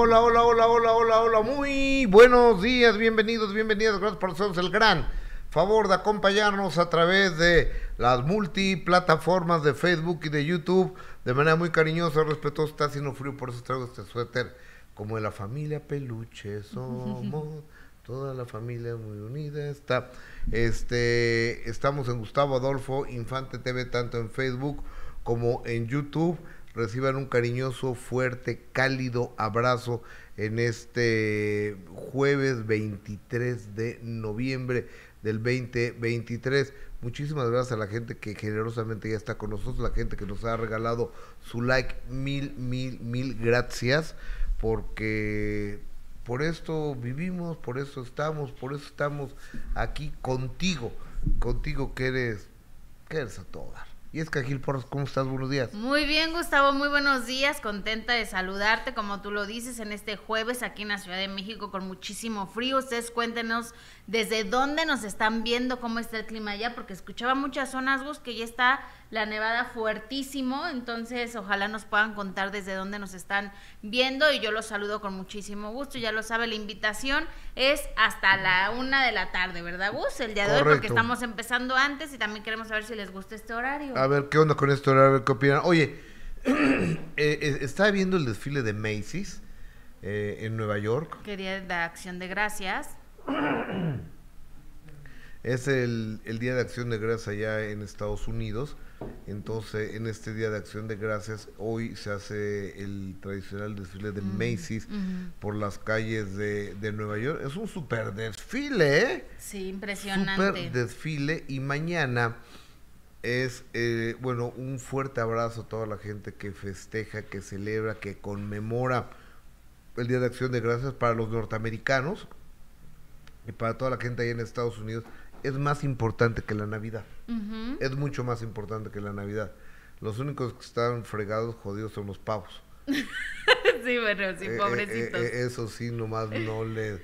hola, hola, hola, hola, hola, hola, muy buenos días, bienvenidos, bienvenidas, gracias por hacernos el gran favor de acompañarnos a través de las multiplataformas de Facebook y de YouTube, de manera muy cariñosa, respetuosa. Está haciendo frío, por eso traigo este suéter, como de la familia Peluche somos, toda la familia muy unida está. Estamos en Gustavo Adolfo Infante TV, tanto en Facebook como en YouTube. Reciban un cariñoso, fuerte, cálido abrazo en este jueves 23 de noviembre del 2023. Muchísimas gracias a la gente que generosamente ya está con nosotros, la gente que nos ha regalado su like, mil gracias, porque por esto vivimos, por eso estamos aquí contigo que eres a todo dar. Y es que Gil Porras, ¿cómo estás? Buenos días. Muy bien, Gustavo, muy buenos días, contenta de saludarte, como tú lo dices, en este jueves aquí en la Ciudad de México con muchísimo frío. Ustedes cuéntenos desde dónde nos están viendo, cómo está el clima allá, porque escuchaba muchas zonas, Gus, que ya está la nevada fuertísimo, entonces ojalá nos puedan contar desde dónde nos están viendo y yo los saludo con muchísimo gusto. Ya lo sabe, la invitación es hasta la 1 de la tarde, ¿verdad, Gus? El día de hoy, porque estamos empezando antes y también queremos saber si les gusta este horario. A ver, ¿qué onda con este horario? A ver, ¿qué opinan? Oye, estaba viendo el desfile de Macy's en Nueva York. ¿Qué día de Acción de Gracias? Es el Día de Acción de Gracias allá en Estados Unidos. Entonces, en este Día de Acción de Gracias, hoy se hace el tradicional desfile de Macy's por las calles de Nueva York. Es un súper desfile, ¿eh? Sí, impresionante. Súper desfile. Y mañana es, un fuerte abrazo a toda la gente que festeja, que celebra, que conmemora el Día de Acción de Gracias para los norteamericanos y para toda la gente ahí en Estados Unidos. Es más importante que la Navidad. Es mucho más importante que la Navidad. Los únicos que están fregados, jodidos, son los pavos. Sí, bueno, sí, pobrecitos. Eso sí, nomás no les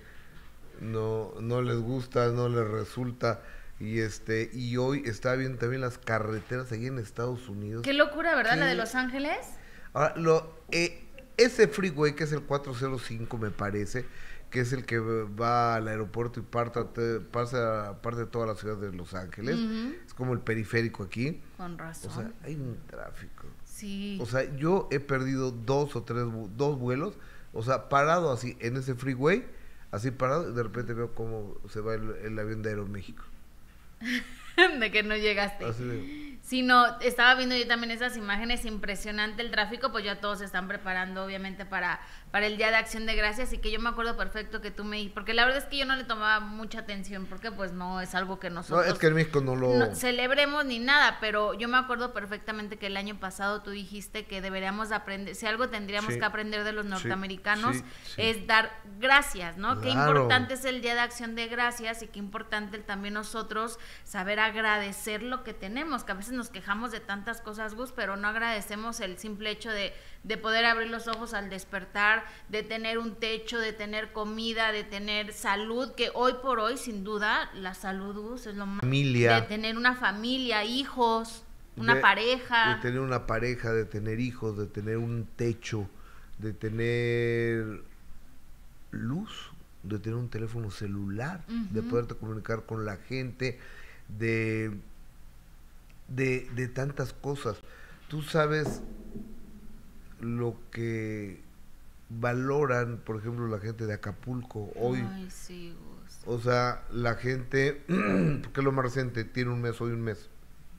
gusta, no les resulta. Y hoy está viendo también las carreteras ahí en Estados Unidos. Qué locura, ¿verdad? La de Los Ángeles. Ahora, ese freeway, que es el 405, me parece, que es el que va al aeropuerto y pasa parte de toda la ciudad de Los Ángeles. Es como el periférico aquí. Con razón. O sea, hay un tráfico. Sí. O sea, yo he perdido dos vuelos, o sea, parado así en ese freeway, así parado, y de repente veo cómo se va el avión de Aeroméxico. De que no llegaste. Así de... Sí, no, estaba viendo yo también esas imágenes, impresionante el tráfico, pues ya todos se están preparando obviamente para el Día de Acción de Gracias, y que yo me acuerdo perfecto que tú porque la verdad es que yo no le tomaba mucha atención, porque pues no es algo que nosotros... No, es que en México no celebremos ni nada, pero yo me acuerdo perfectamente que el año pasado tú dijiste que deberíamos aprender, si algo tendríamos que aprender de los norteamericanos, es dar gracias, ¿no? Claro. Qué importante es el Día de Acción de Gracias y qué importante también nosotros saber agradecer lo que tenemos, que a veces nos quejamos de tantas cosas, Gus, pero no agradecemos el simple hecho de poder abrir los ojos al despertar, de tener un techo, de tener comida, de tener salud, que hoy por hoy, sin duda, la salud, Gus, es lo más... Familia. De tener una familia, hijos, una pareja. De tener una pareja, de tener hijos, de tener un techo, de tener luz, de tener un teléfono celular, de poderte comunicar con la gente, de tantas cosas. Tú sabes lo que valoran, por ejemplo, la gente de Acapulco hoy. Ay, sí, Gus. O sea, la gente, porque es lo más reciente, tiene un mes, hoy un mes.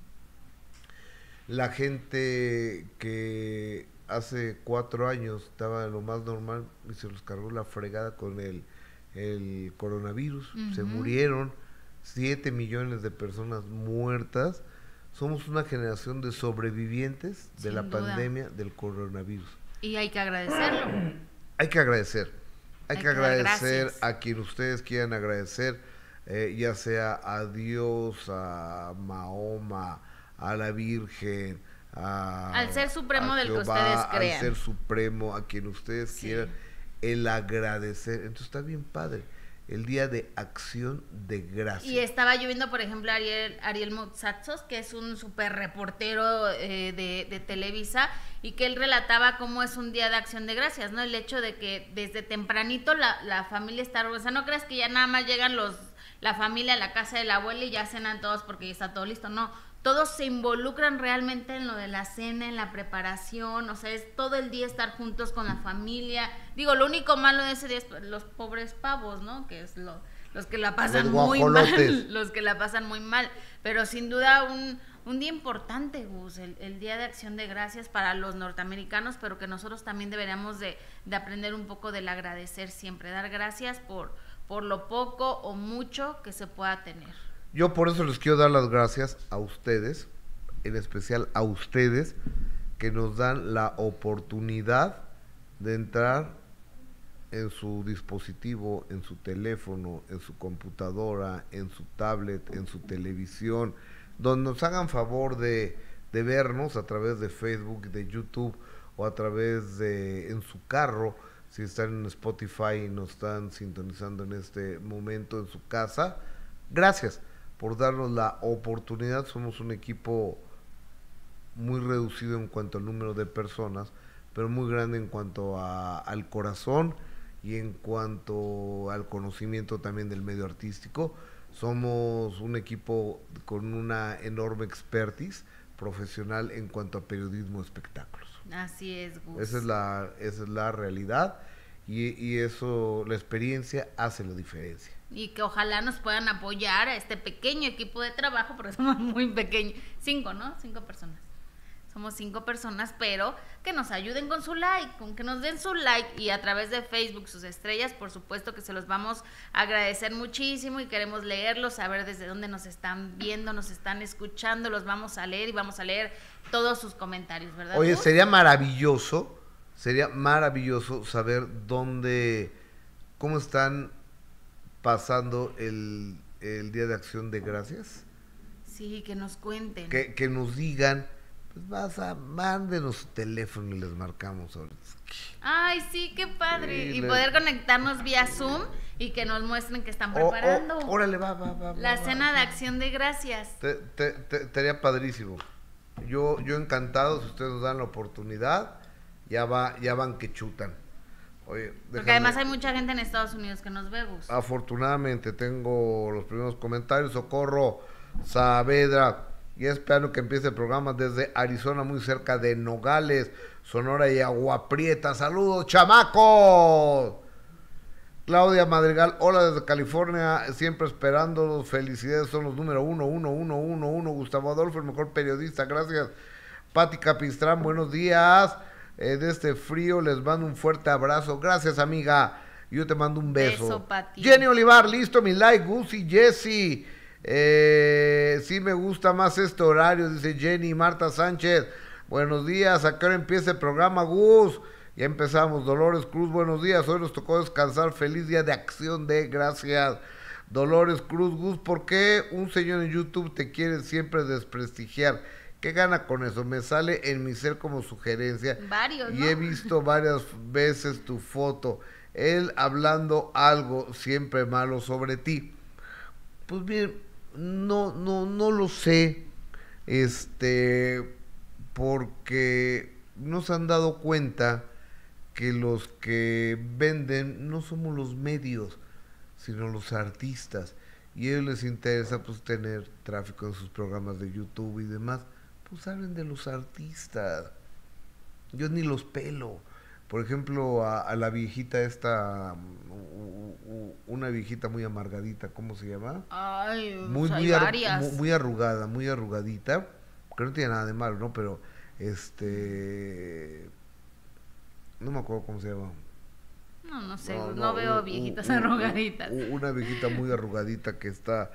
La gente que hace 4 años estaba en lo más normal y se los cargó la fregada con el coronavirus. Se murieron 7 millones de personas muertas. Somos una generación de sobrevivientes de la pandemia del coronavirus. Y hay que agradecerlo. Hay que agradecer. Hay que agradecer gracias a quien ustedes quieran agradecer, ya sea a Dios, a Mahoma, a la Virgen, al Ser Supremo del que ustedes crean. Al Ser Supremo, a quien ustedes quieran, el agradecer. Entonces está bien padre. el Día de Acción de Gracias. Y estaba yo viendo, por ejemplo, Ariel Motsatzos, que es un súper reportero de Televisa, y que él relataba cómo es un Día de Acción de Gracias, ¿no? El hecho de que desde tempranito la familia está... O sea, no creas que ya nada más llegan la familia a la casa de la abuela y ya cenan todos porque ya está todo listo, no. Todos se involucran realmente en lo de la cena, en la preparación, o sea, es todo el día estar juntos con la familia. Digo, lo único malo de ese día es los pobres pavos, ¿no? Que es los que la pasan muy mal, los que la pasan muy mal. Pero sin duda un día importante, Gus, el Día de Acción de Gracias para los norteamericanos, pero que nosotros también deberíamos de aprender un poco del agradecer siempre, dar gracias por lo poco o mucho que se pueda tener. Yo por eso les quiero dar las gracias a ustedes, en especial a ustedes, que nos dan la oportunidad de entrar en su dispositivo, en su teléfono, en su computadora, en su tablet, en su televisión, donde nos hagan favor de vernos a través de Facebook, de YouTube, o a través de en su carro, si están en Spotify y nos están sintonizando en este momento en su casa. Gracias por darnos la oportunidad. Somos un equipo muy reducido en cuanto al número de personas, pero muy grande en cuanto al corazón y en cuanto al conocimiento también del medio artístico. Somos un equipo con una enorme expertise profesional en cuanto a periodismo de espectáculos. Así es, Gus. Esa es la realidad, y eso, la experiencia hace la diferencia. Y que ojalá nos puedan apoyar a este pequeño equipo de trabajo, porque somos muy pequeños, 5, ¿no? 5 personas. Somos 5 personas, pero que nos ayuden con su like, con que nos den su like, y a través de Facebook sus estrellas, por supuesto que se los vamos a agradecer muchísimo, y queremos leerlos, saber desde dónde nos están viendo, nos están escuchando, los vamos a leer y vamos a leer todos sus comentarios, ¿verdad? Oye, sería maravilloso saber cómo están pasando el Día de Acción de Gracias. Sí, que nos cuenten. Que nos digan, pues mándenos su teléfono y les marcamos ahorita. Ay, sí, qué padre. Y poder conectarnos vía Zoom y que nos muestren que están preparando. Órale, la cena de Acción de Gracias. Estaría padrísimo. Yo encantado, si ustedes nos dan la oportunidad, ya van que chutan. Oye, porque además hay mucha gente en Estados Unidos que nos ve, Gus. Afortunadamente tengo los primeros comentarios. Socorro Saavedra, y esperando que empiece el programa desde Arizona, muy cerca de Nogales, Sonora y Agua Prieta. Saludos, chamacos. Claudia Madrigal, hola desde California, siempre esperándolos. Felicidades, son los número 1. Gustavo Adolfo, el mejor periodista, gracias. Pati Capistrán, buenos días. De este frío les mando un fuerte abrazo. Gracias, amiga. Yo te mando un beso. Pati. Jenny Olivar, listo mi like. Gus y Jessy. Sí me gusta más este horario, dice Jenny. Marta Sánchez, buenos días. ¿A qué hora empieza el programa, Gus? Ya empezamos. Dolores Cruz, buenos días. Hoy nos tocó descansar. Feliz Día de Acción de Gracias. Dolores Cruz, Gus, ¿por qué un señor en YouTube te quiere siempre desprestigiar? ¿Qué gana con eso? Me sale en mi ser como sugerencia. Varios, y ¿no? he visto varias veces tu foto. Él hablando algo siempre malo sobre ti. Pues bien, no lo sé. Porque no se han dado cuenta que los que venden no somos los medios, sino los artistas. Y a ellos les interesa pues tener tráfico en sus programas de YouTube y demás. Pues hablen de los artistas. Yo ni los pelo. Por ejemplo, a la viejita esta, una viejita muy amargadita, ¿cómo se llama? Ay, muy arrugadita, que no tiene nada de malo, ¿no? Pero, no me acuerdo cómo se llama. No sé, no veo viejitas arrugaditas. Una viejita muy arrugadita que está,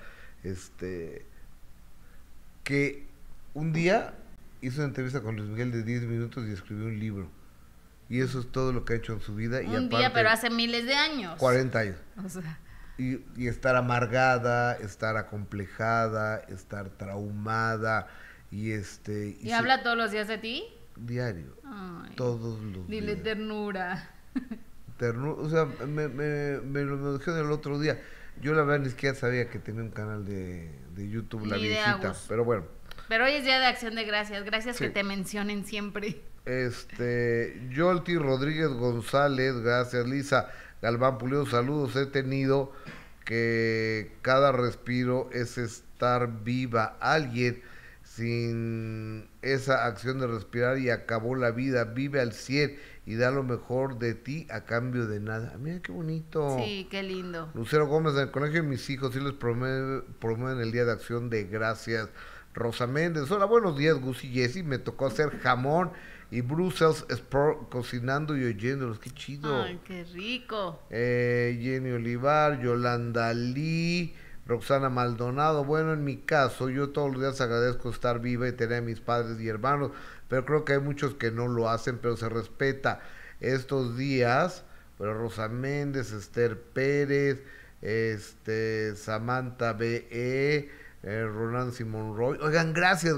que un día hizo una entrevista con Luis Miguel de 10 minutos y escribió un libro. Y eso es todo lo que ha hecho en su vida. Un día, pero hace miles de años. 40 años. O sea. Y estar amargada, estar acomplejada, estar traumada. ¿Y habla todos los días de ti? Diario. Ay, todos los días. Dile ternura. ternura, o sea, me lo dijeron el otro día. Yo la verdad ni siquiera sabía que tenía un canal de YouTube, la viejita, pero bueno. Pero hoy es Día de Acción de Gracias, gracias que te mencionen siempre. Yolti Rodríguez González, gracias. Lisa Galván Pulido, saludos. He tenido que cada respiro es estar viva. Alguien sin esa acción de respirar y acabó la vida. Vive al 100 y da lo mejor de ti a cambio de nada. Mira qué bonito. Sí, qué lindo. Lucero Gómez, en el colegio de mis hijos sí les promueven el Día de Acción de Gracias. Rosa Méndez, hola, buenos días, Gus y Jessy. Me tocó hacer jamón y Brussels Sport cocinando y oyéndolos. Qué chido. Ay, qué rico. Jenny Olivar, Yolanda Lee, Roxana Maldonado. Bueno, en mi caso, yo todos los días agradezco estar viva y tener a mis padres y hermanos, pero creo que hay muchos que no lo hacen, pero se respeta estos días. Pero Rosa Méndez, Esther Pérez, Samantha B.E., Ronan Simón Roy. Oigan, gracias.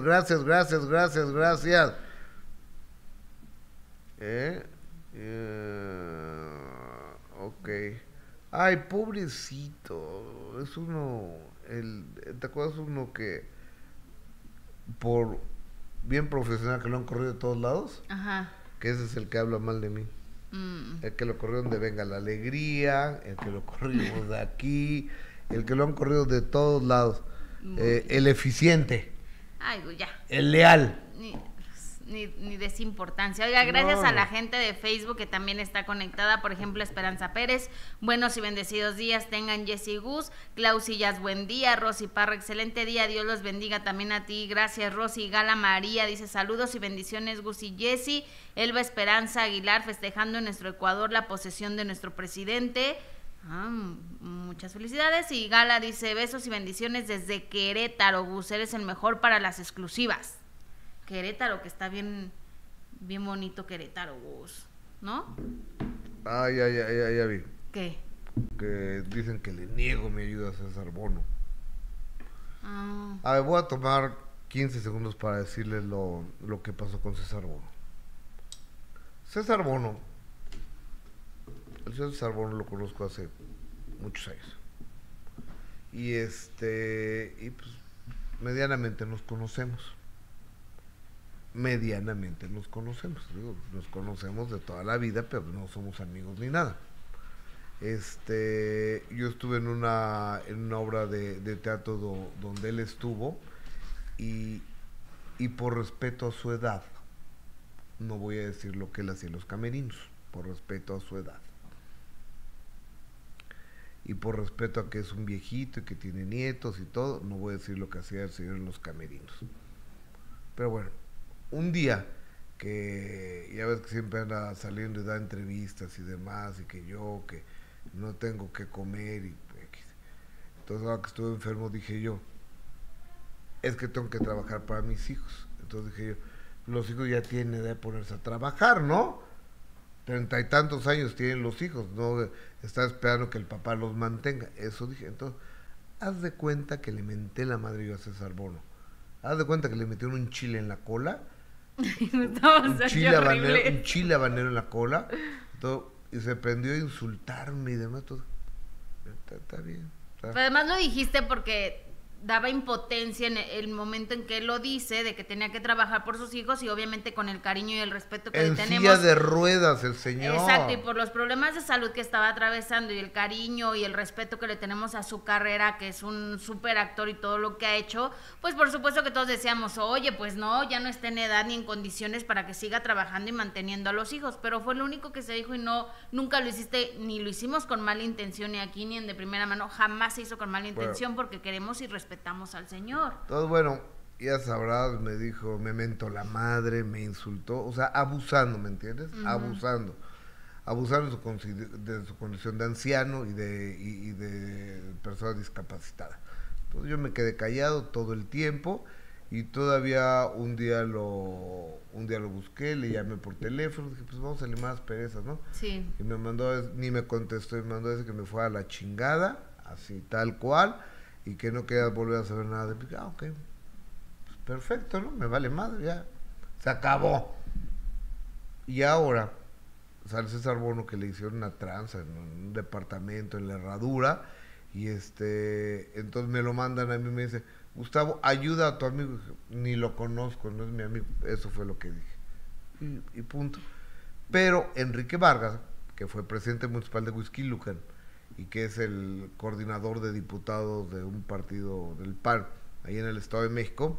Ok. Ay, pobrecito. Es uno. ¿Te acuerdas uno que por bien profesional que lo han corrido de todos lados? Ajá. Que ese es el que habla mal de mí. El que lo corrieron de Venga la Alegría, el que lo corrimos de aquí, el que lo han corrido de todos lados. El eficiente. Ay, ya. El leal. Ni desimportancia. Oiga, gracias a la gente de Facebook que también está conectada. Por ejemplo, Esperanza Pérez. Buenos y bendecidos días tengan Jessy Gus. Clausillas, buen día. Rosy Parra, excelente día. Dios los bendiga también a ti. Gracias, Rosy. Gala María dice saludos y bendiciones, Gus y Jessy. Elba Esperanza Aguilar, festejando en nuestro Ecuador la posesión de nuestro presidente. Muchas felicidades. Y Gala dice besos y bendiciones desde Querétaro, Gus, eres el mejor para las exclusivas. Querétaro, que está bien bonito Querétaro, Gus, ¿no? Ya vi. ¿Qué? Que dicen que le niego mi ayuda a César Bono. A ver, voy a tomar 15 segundos para decirles lo que pasó con César Bono. César Bono, el señor César Bono lo conozco hace muchos años. Y pues medianamente nos conocemos. Digo, nos conocemos de toda la vida, pero no somos amigos ni nada. Yo estuve en una obra de teatro donde él estuvo y por respeto a su edad, no voy a decir lo que él hacía en los camerinos, por respeto a su edad. Y por respeto a que es un viejito y que tiene nietos y todo, no voy a decir lo que hacía el señor en los camerinos. Pero bueno, un día que ya ves que siempre anda saliendo y da entrevistas y demás, y que no tengo que comer, y entonces ahora que estuve enfermo dije yo, es que tengo que trabajar para mis hijos. Entonces dije yo, los hijos ya tienen edad de ponerse a trabajar, ¿no? 30 y tantos años tienen los hijos, no está esperando que el papá los mantenga. Eso dije. Entonces, haz de cuenta que le menté la madre yo a César Bono. Haz de cuenta que le metieron un chile en la cola. un chile habanero en la cola. Y se prendió a insultarme y demás. Todo. Está bien. Pero además lo dijiste porque daba impotencia en el momento en que él lo dice, de que tenía que trabajar por sus hijos y obviamente con el cariño y el respeto que le tenemos. En silla de ruedas el señor. Exacto, y por los problemas de salud que estaba atravesando y el cariño y el respeto que le tenemos a su carrera, que es un súper actor y todo lo que ha hecho, pues por supuesto que todos decíamos, oye, pues no, ya no está en edad ni en condiciones para que siga trabajando y manteniendo a los hijos, pero fue lo único que se dijo y nunca lo hiciste, ni lo hicimos con mala intención, ni aquí ni en de primera mano, jamás se hizo con mala intención porque queremos y respetamos al Señor. Todo bueno, ya sabrás, me dijo, me mentó la madre, me insultó, o sea, abusando, ¿me entiendes? Abusando de su condición de anciano y de persona discapacitada. Entonces yo me quedé callado todo el tiempo y todavía un día lo busqué, le llamé por teléfono, dije, pues vamos a limar las perezas, ¿no? Sí. Y me mandó, ni me contestó, me mandó a decir que me fuera a la chingada, así tal cual, y que no quería volver a saber nada. Y, ok, pues perfecto, ¿no? Me vale madre, ya. Se acabó. Y ahora, sale César Bono que le hicieron una tranza en un departamento en la Herradura, y entonces me lo mandan a mí y me dice, Gustavo, ayuda a tu amigo. Ni lo conozco, no es mi amigo. Eso fue lo que dije. Y punto. Pero Enrique Vargas, que fue presidente municipal de Huixquilucan y que es el coordinador de diputados de un partido del PAN ahí en el Estado de México,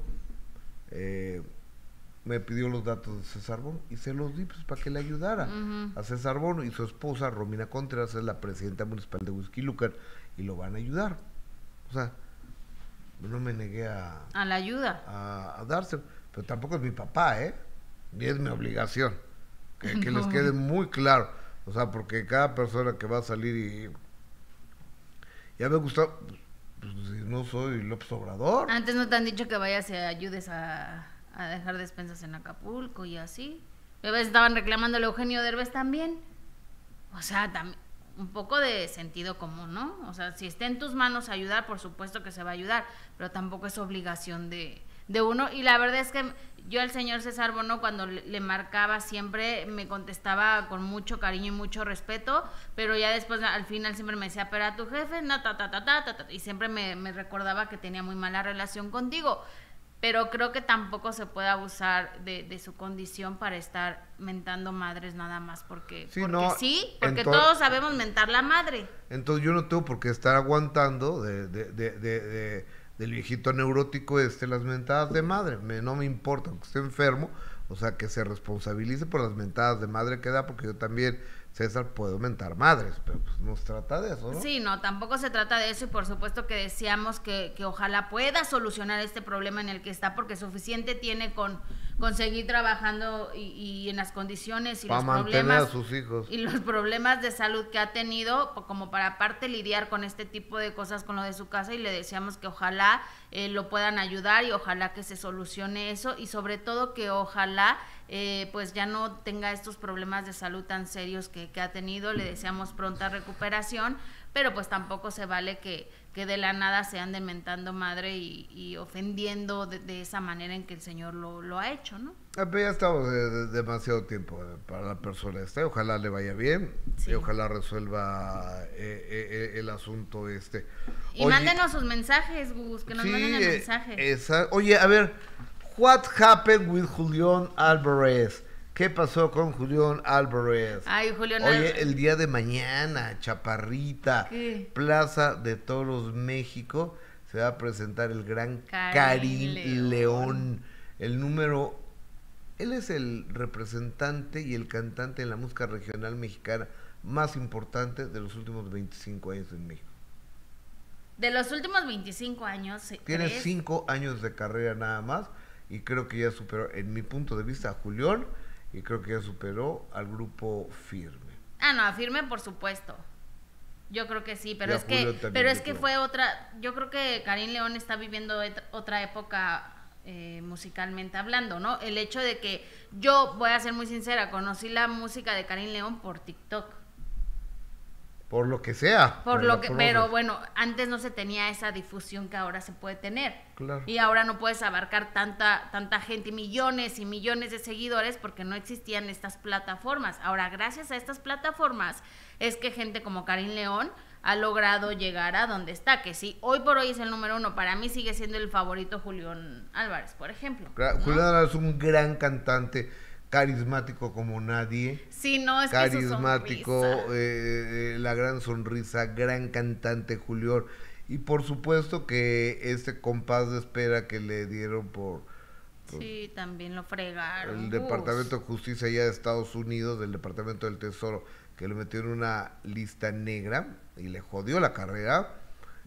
me pidió los datos de César Bono y se los di pues, para que le ayudara a César Bono, y su esposa Romina Contreras es la presidenta municipal de Huixquilucan y lo van a ayudar. O sea, no me negué a la ayuda, a dárselo, pero tampoco es mi papá, ni es mi obligación, que les quede muy claro. O sea, porque cada persona que va a salir y ya me gusta, pues no soy López Obrador. Antes no te han dicho que vayas y ayudes a dejar despensas en Acapulco y así. Estaban reclamándole a Eugenio Derbez también. O sea, un poco de sentido común, ¿no? O sea, si está en tus manos ayudar, por supuesto que se va a ayudar, pero tampoco es obligación de uno. Y la verdad es que yo al señor César Bono, cuando le marcaba, siempre me contestaba con mucho cariño y mucho respeto, pero ya después al final siempre me decía, pero a tu jefe, y siempre me recordaba que tenía muy mala relación contigo. Pero creo que tampoco se puede abusar de su condición para estar mentando madres nada más porque todos sabemos mentar la madre. Entonces yo no tengo por qué estar aguantando del viejito neurótico las mentadas de madre. No me importa, aunque esté enfermo, o sea, que se responsabilice por las mentadas de madre que da, porque yo también, César, puedo mentar madres, pero pues no se trata de eso, ¿no? Sí, no, tampoco se trata de eso, y por supuesto que deseamos que ojalá pueda solucionar este problema en el que está, porque suficiente tiene con seguir trabajando y en las condiciones y para los mantener problemas a sus hijos y los problemas de salud que ha tenido, como para aparte lidiar con este tipo de cosas con lo de su casa, y le deseamos que ojalá lo puedan ayudar y ojalá que se solucione eso, y sobre todo que ojalá pues ya no tenga estos problemas de salud tan serios que ha tenido. Le deseamos pronta recuperación, pero pues tampoco se vale que de la nada se anden mentando madre y ofendiendo de esa manera en que el señor lo ha hecho, ¿no? Pero ya estamos demasiado tiempo para la persona ojalá le vaya bien, sí. Y ojalá resuelva el asunto Y mándenos sus mensajes, Gus, que nos manden el mensaje. Oye, a ver, what happened with Julián Álvarez? ¿Qué pasó con Julián Álvarez? Ay, Julián Oye, el día de mañana, Chaparrita, ¿qué? Plaza de Toros, México, se va a presentar el gran Karim León, el número... Él es el representante y el cantante en la música regional mexicana más importante de los últimos 25 años en México. De los últimos 25 años... Tiene 5 años de carrera nada más, y creo que ya superó, en mi punto de vista, a Julián, y creo que ya superó al grupo Firme. Ah, no, a Firme por supuesto. Yo creo que sí, pero es que fue otra... Yo creo que Karim León está viviendo otra época musicalmente hablando, ¿no? El hecho de que yo, voy a ser muy sincera, conocí la música de Karim León por TikTok. Por lo que sea. Pero bueno, antes no se tenía esa difusión que ahora se puede tener. Claro. Y ahora no puedes abarcar tanta gente, millones y millones de seguidores, porque no existían estas plataformas. Ahora, gracias a estas plataformas, es que gente como Karim León ha logrado llegar a donde está, que sí, hoy por hoy es el número 1. Para mí sigue siendo el favorito Julián Álvarez, por ejemplo, ¿no? Julián Álvarez es un gran cantante, carismático como nadie. Sí, no, es carismático, la gran sonrisa, gran cantante Julián. Y por supuesto que este compás de espera que le dieron por sí, también lo fregaron. El Departamento de Justicia allá de Estados Unidos, del Departamento del Tesoro, que lo metió en una lista negra y le jodió la carrera.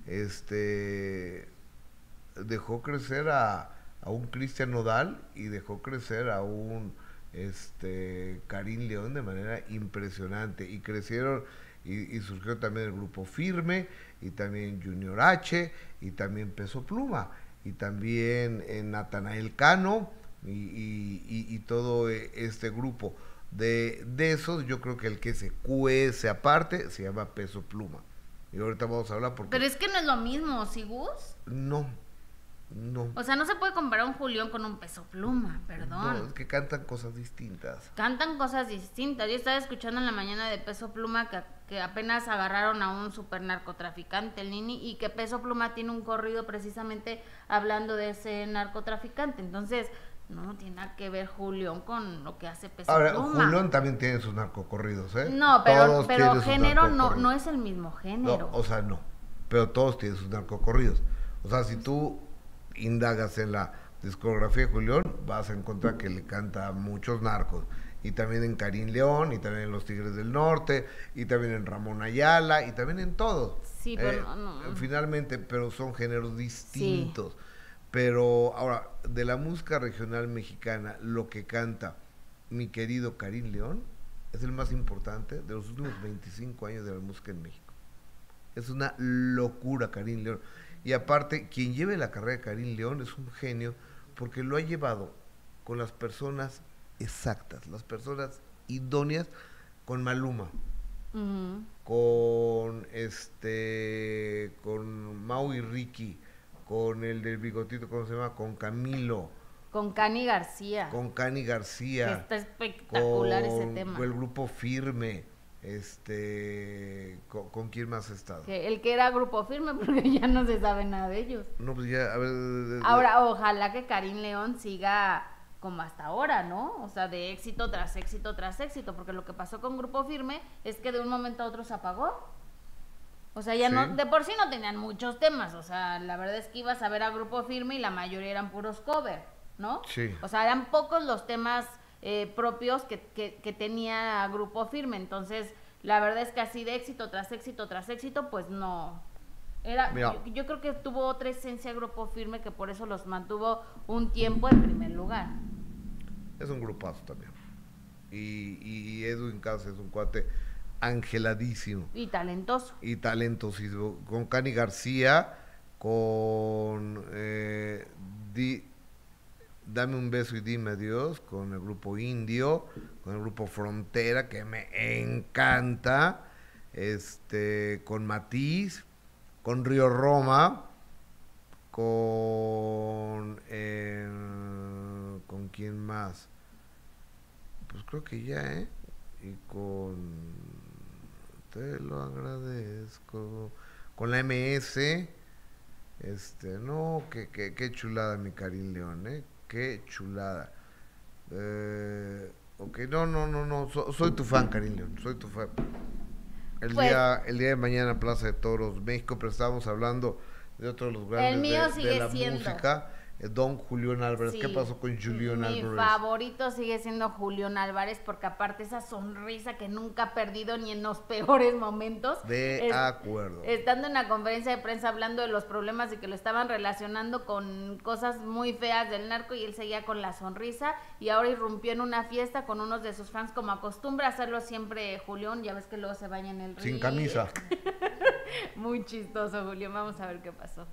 Dejó crecer a un Cristian Nodal y dejó crecer a un Karim León de manera impresionante, y crecieron y surgió también el grupo Firme, y también Junior H, y también Peso Pluma, y también Natanael Cano, y todo este grupo. De esos, yo creo que el que se cuece aparte se llama Peso Pluma. Y ahorita vamos a hablar porque... Pero es que no es lo mismo, ¿sí, Gus? No. No. O sea, no se puede comparar un Julián con un Peso Pluma, perdón. No, es que cantan cosas distintas. Cantan cosas distintas. Yo estaba escuchando en la mañana de Peso Pluma que apenas agarraron a un super narcotraficante, el Nini, y que Peso Pluma tiene un corrido precisamente hablando de ese narcotraficante. Entonces, no tiene nada que ver Julián con lo que hace Peso Ahora, Pluma. Julián también tiene sus narcocorridos, ¿eh? No, pero género no es el mismo género. No, o sea, no. Pero todos tienen sus narcocorridos. O sea, si tú indagas en la discografía de Julián, vas a encontrar que le canta a muchos narcos. Y también en Karim León, y también en Los Tigres del Norte, y también en Ramón Ayala, y también en todos. Sí, pero no. Finalmente, pero son géneros distintos. Sí. Pero ahora, de la música regional mexicana, lo que canta mi querido Karim León es el más importante de los últimos 25 años de la música en México. Es una locura Karim León. Y aparte, quien lleve la carrera de Karim León es un genio porque lo ha llevado con las personas exactas, las personas idóneas, con Maluma, con Mau y Ricky, con el del bigotito, ¿cómo se llama? Con Camilo. Con Cani García. Con Cani García. Que está espectacular ese tema. Con el grupo Firme. ¿Con quién más ha estado? El que era Grupo Firme, porque ya no se sabe nada de ellos. No, pues ya, a ver. Ahora, ojalá que Karim León siga como hasta ahora, ¿no? O sea, de éxito tras éxito tras éxito, porque lo que pasó con Grupo Firme es que de un momento a otro se apagó. O sea, ya no, de por sí no tenían muchos temas, o sea, la verdad es que ibas a ver a Grupo Firme y la mayoría eran puros cover, ¿no? Sí. O sea, eran pocos los temas propios que tenía Grupo Firme, entonces la verdad es que así de éxito tras éxito tras éxito, pues no. Yo creo que tuvo otra esencia Grupo Firme que por eso los mantuvo un tiempo en primer lugar. Es un grupazo también. Y Edwin Cass es un cuate angeladísimo. Y talentoso. Y talentosísimo. Con Cani García, con Dame un beso y dime adiós, con el grupo Indio, con el grupo Frontera, que me encanta, con Matiz, con Río Roma, ¿con quién más? Pues creo que ya, y te lo agradezco, con la MS, no, qué chulada mi Karim León, qué chulada. Ok, no, soy tu fan, Karim León, soy tu fan. El día de mañana, Plaza de Toros, México, pero estábamos hablando de otros de los grandes de la música. Don Julián Álvarez, sí. ¿Qué pasó con Julián Álvarez? Mi favorito sigue siendo Julián Álvarez, porque aparte esa sonrisa que nunca ha perdido ni en los peores momentos. De acuerdo. Estando en la conferencia de prensa hablando de los problemas y que lo estaban relacionando con cosas muy feas del narco, y él seguía con la sonrisa, y ahora irrumpió en una fiesta con unos de sus fans, como acostumbra hacerlo siempre Julián, ya ves que luego se baña en el río. Sin camisa. Muy chistoso, Julián, vamos a ver qué pasó.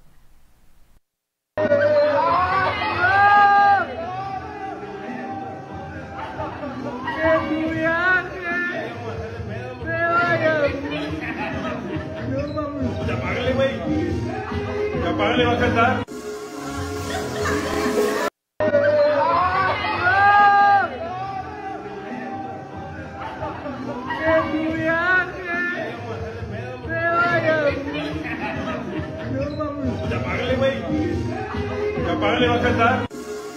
Que tu viaje te vaya. Ya págale, güey. Ya págale, va a cantar. Que tu viaje te vaya. Ya págale, güey. Ya págale, va a cantar.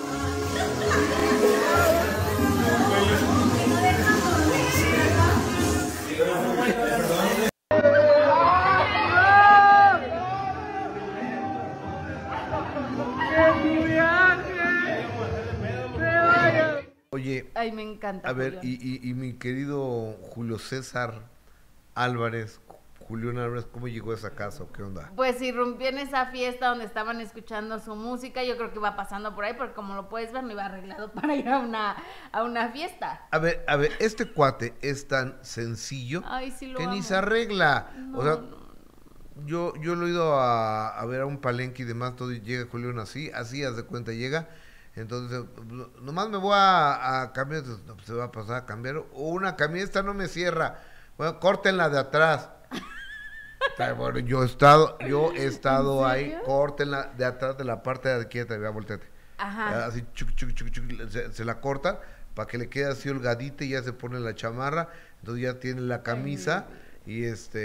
Oye, ay, me encanta. A ver, y mi querido Julio César Álvarez, Julián Álvarez, ¿cómo llegó a esa casa o qué onda? Pues irrumpió en esa fiesta donde estaban escuchando su música. Yo creo que iba pasando por ahí, porque como lo puedes ver, no iba arreglado para ir a una fiesta. A ver, este cuate es tan sencillo. Ay, sí, lo que amo. Ni se arregla. No, o sea, yo lo he ido a ver a un palenque y demás, todo, y llega Julián así, haz de cuenta, llega. Entonces, nomás me voy a cambiar, no, pues se va a pasar a cambiar. Una camioneta no me cierra. Bueno, córtenla de atrás. Está bueno, yo he estado ahí, córtenla de atrás de la parte de aquí, volteate. Ajá. Así, se la cortan para que le quede así holgadita y ya se pone la chamarra, entonces ya tiene la camisa y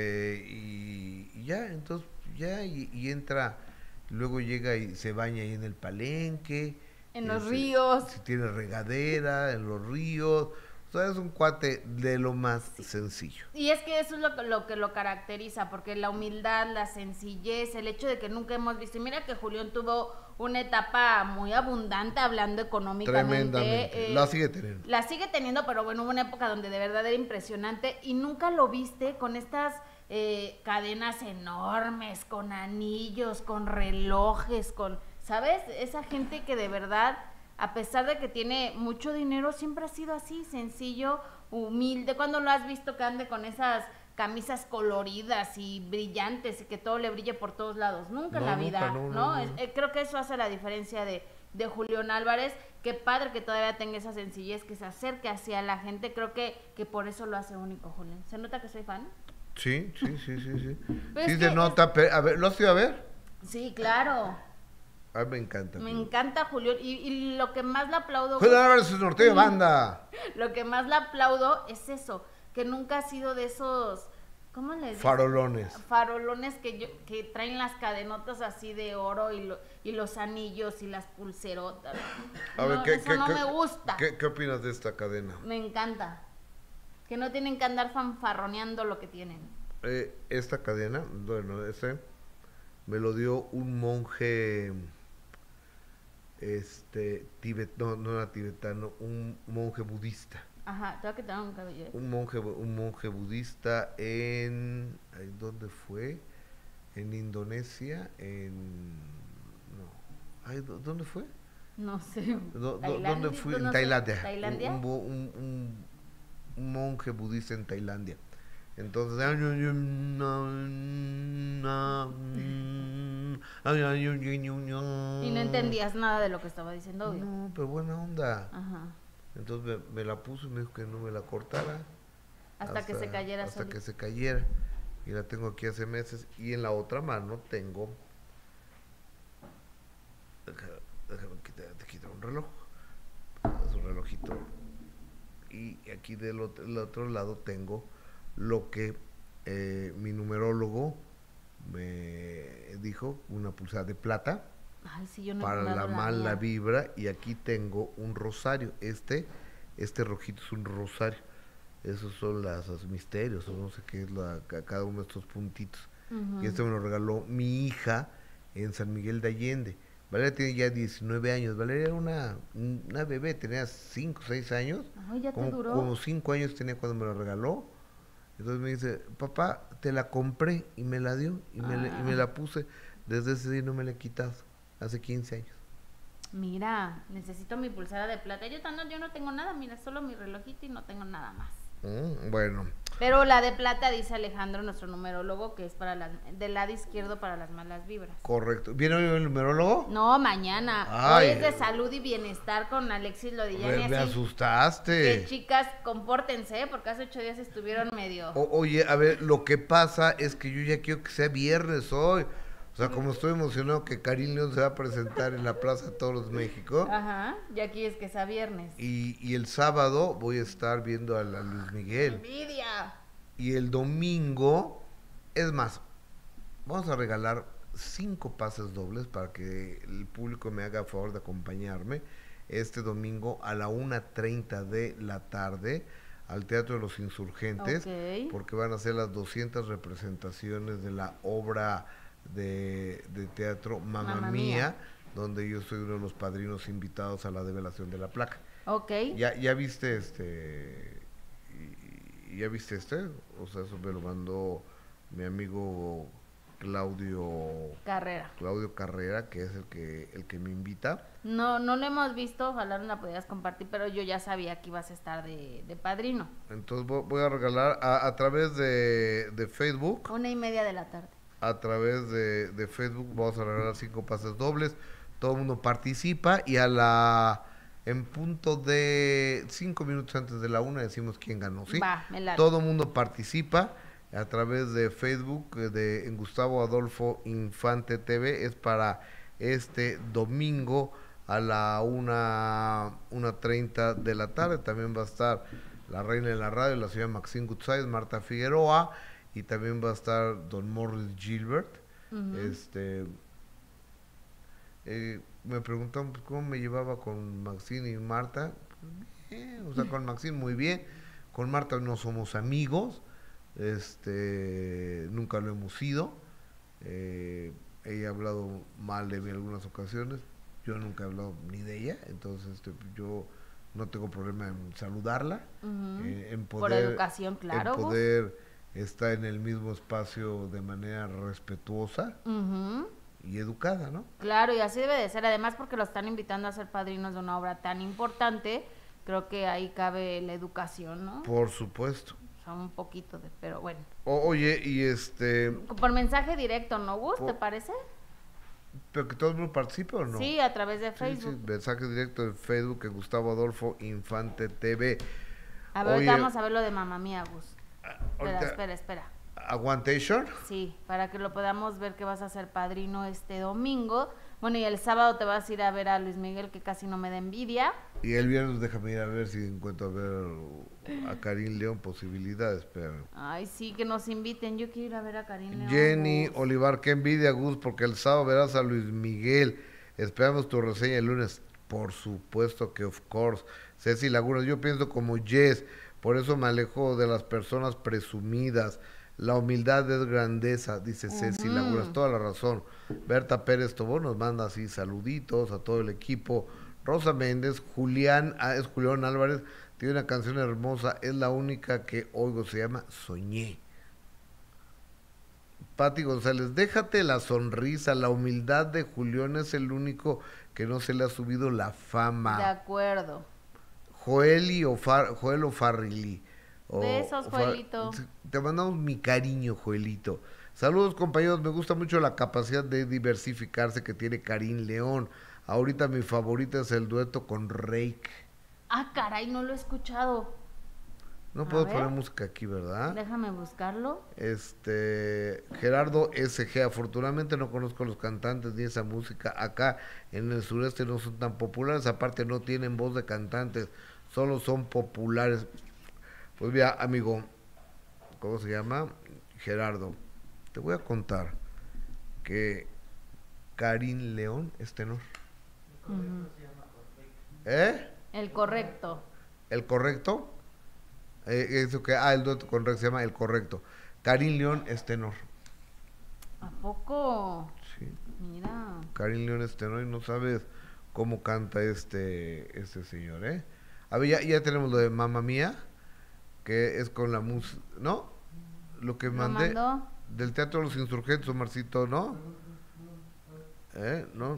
y ya, entonces ya y entra, luego llega y se baña ahí en el palenque. En los ríos. Si tiene regadera, en los ríos. O sea, es un cuate de lo más sencillo. Y es que eso es lo que lo caracteriza, porque la humildad, la sencillez, el hecho de que nunca hemos visto. Y mira que Julián tuvo una etapa muy abundante hablando económicamente. Tremendamente. La sigue teniendo. La sigue teniendo, pero bueno, hubo una época donde de verdad era impresionante y nunca lo viste con estas cadenas enormes, con anillos, con relojes, ¿sabes? Esa gente que de verdad, a pesar de que tiene mucho dinero, siempre ha sido así, sencillo, humilde. ¿Cuándo lo has visto que ande con esas camisas coloridas y brillantes y que todo le brille por todos lados? Nunca en la vida, ¿no? Creo que eso hace la diferencia de Julián Álvarez. Qué padre que todavía tenga esa sencillez, que se acerque hacia la gente. Creo que por eso lo hace único, Julián. ¿Se nota que soy fan? Sí. Sí se nota. A ver, ¿lo has ido a ver? Sí, claro. A mí me encanta. Me encanta Julián y lo que más le aplaudo... Julián Álvarez es norteño, banda. Lo que más le aplaudo es eso, que nunca ha sido de esos... ¿Cómo les digo? Farolones. Farolones que traen las cadenotas así de oro y los anillos y las pulserotas. A ver, eso no me gusta. ¿Qué opinas de esta cadena? Me encanta. Que no tienen que andar fanfarroneando lo que tienen. Esta cadena, bueno, me lo dio un monje... no era tibetano, un monje budista. Ajá, tengo que tener un cabello. Un monje budista ¿dónde fue? En Indonesia, ¿dónde fue? No sé. ¿Dónde fue? En Tailandia. ¿Tailandia? Un monje budista en Tailandia. Entonces, y no entendías nada de lo que estaba diciendo, obvio. No, pero buena onda. Ajá. Entonces me la puso y me dijo que no me la cortara. Hasta que se cayera. Hasta que se cayera. Y la tengo aquí hace meses. Y en la otra mano tengo... Déjame quitar un reloj. Es un relojito. Y aquí del otro lado tengo lo que mi numerólogo me dijo, una pulsera de plata. Ay, sí, yo no para la mala vibra, y aquí tengo un rosario. Este rojito es un rosario. Esos son los misterios, o no sé qué es cada uno de estos puntitos. Y me lo regaló mi hija en San Miguel de Allende. Valeria tiene ya 19 años. Valeria era una bebé, tenía 5 o 6 años. Ay, ya te duró. Como 5 años tenía cuando me lo regaló. Entonces me dice, papá, te la compré, y me la dio, y me la puse. Desde ese día no me la he quitado. Hace 15 años. Mira, necesito mi pulsera de plata. Yo no tengo nada, mira, solo mi relojito y no tengo nada más. Bueno. Pero la de plata, dice Alejandro, nuestro numerólogo, que es del lado izquierdo para las malas vibras. Correcto. ¿Viene hoy el numerólogo? No, mañana. Ay, hoy es de salud y bienestar con Alexis Lodillani. Me asustaste. Que chicas, compórtense, porque hace 8 días estuvieron medio... Oye, a ver, lo que pasa es que yo ya quiero que sea viernes hoy. O sea, como estoy emocionado que Karim León se va a presentar en la Plaza de Toros México. Ajá, ya quieres que sea viernes. Y el sábado voy a estar viendo a Luis Miguel. ¡Envidia! Y el domingo, es más, vamos a regalar 5 pases dobles para que el público me haga favor de acompañarme este domingo a la 1:30 de la tarde al Teatro de los Insurgentes, porque van a ser las 200 representaciones de la obra de teatro Mamma Mía, donde yo soy uno de los padrinos invitados a la develación de la placa. ¿Ya viste ¿Ya viste O sea, eso me lo mandó mi amigo Claudio Carrera, que es el que me invita. No lo hemos visto, ojalá no la pudieras compartir, pero yo ya sabía que ibas a estar de padrino. Entonces voy a regalar a través de Facebook. 1:30 de la tarde. A través de Facebook vamos a regalar 5 pases dobles. Todo el mundo participa y en punto de 5 minutos antes de la 1 decimos quién ganó, ¿sí? Va, me late. Todo el mundo participa a través de Facebook en Gustavo Adolfo Infante TV. Es para este domingo a la 1:30 de la tarde. También va a estar la reina de la radio, la señora Maxine Goodside, Marta Figueroa, y también va a estar don Morris Gilbert. Me preguntaron pues, cómo me llevaba con Maxine y Marta. Bien, o sea, con Maxine muy bien, con Marta no somos amigos, nunca lo hemos sido. Ella ha hablado mal de mí en algunas ocasiones, yo nunca he hablado ni de ella, entonces yo no tengo problema en saludarla, en poder, por educación, claro, en poder estar en el mismo espacio de manera respetuosa y educada, ¿no? Claro, y así debe de ser, además porque lo están invitando a ser padrinos de una obra tan importante, creo que ahí cabe la educación, ¿no? Por supuesto. O sea, un poquito pero bueno. Oye, y por mensaje directo, ¿no, Gus? ¿Te parece? ¿Pero que todo el mundo participe o no? Sí, a través de Facebook. Sí, mensaje directo en Facebook, que Gustavo Adolfo Infante TV. A ver, ahorita vamos a ver lo de Mamma Mía, Gus. Espera. ¿Aguantation? Sí, para que lo podamos ver, que vas a ser padrino este domingo. Bueno, y el sábado te vas a ir a ver a Luis Miguel, que casi no me da envidia. Y el viernes déjame ir a ver si encuentro a ver a Karim León, posibilidades, pero... Ay, sí, que nos inviten, yo quiero ir a ver a Karim León. Jenny Olivar, qué envidia, Gus, porque el sábado verás a Luis Miguel. Esperamos tu reseña el lunes. Por supuesto que of course. Ceci Laguna, yo pienso como Jess, por eso me alejo de las personas presumidas. La humildad es grandeza, dice Ceci Lagunas, toda la razón. Berta Pérez Tobón nos manda así saluditos a todo el equipo. Rosa Méndez, es Julián Álvarez, tiene una canción hermosa, es la única que oigo, se llama Soñé. Pati González, déjate la sonrisa, la humildad de Julián es el único que no se le ha subido la fama. De acuerdo. Joel O'Farrilly. Besos, Joelito. Te mandamos mi cariño, Joelito. Saludos, compañeros. Me gusta mucho la capacidad de diversificarse que tiene Karim León. Ahorita mi favorita es el dueto con Reik. Ah, caray, no lo he escuchado. No puedo poner música aquí, ¿verdad? Déjame buscarlo. Gerardo SG. Afortunadamente no conozco a los cantantes ni esa música. Acá en el sureste no son tan populares. Aparte no tienen voz de cantantes. Solo son populares. Pues mira, amigo, ¿cómo se llama? Gerardo, te voy a contar que Karim León es tenor. El correcto. ¿El correcto? El dueto con Rex se llama El Correcto. Karim León es tenor. ¿A poco? Sí. Mira. Karim León es tenor y no sabes cómo canta este señor, ¿eh? A ver, ya tenemos lo de Mamma Mía, que es con la música, ¿no? Lo que mandé del Teatro de los Insurgentes, Omarcito, ¿no? ¿No?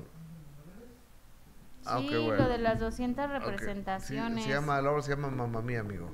Sí, bueno. Lo de las 200 representaciones. Sí, la obra se llama Mamma Mía, amigo.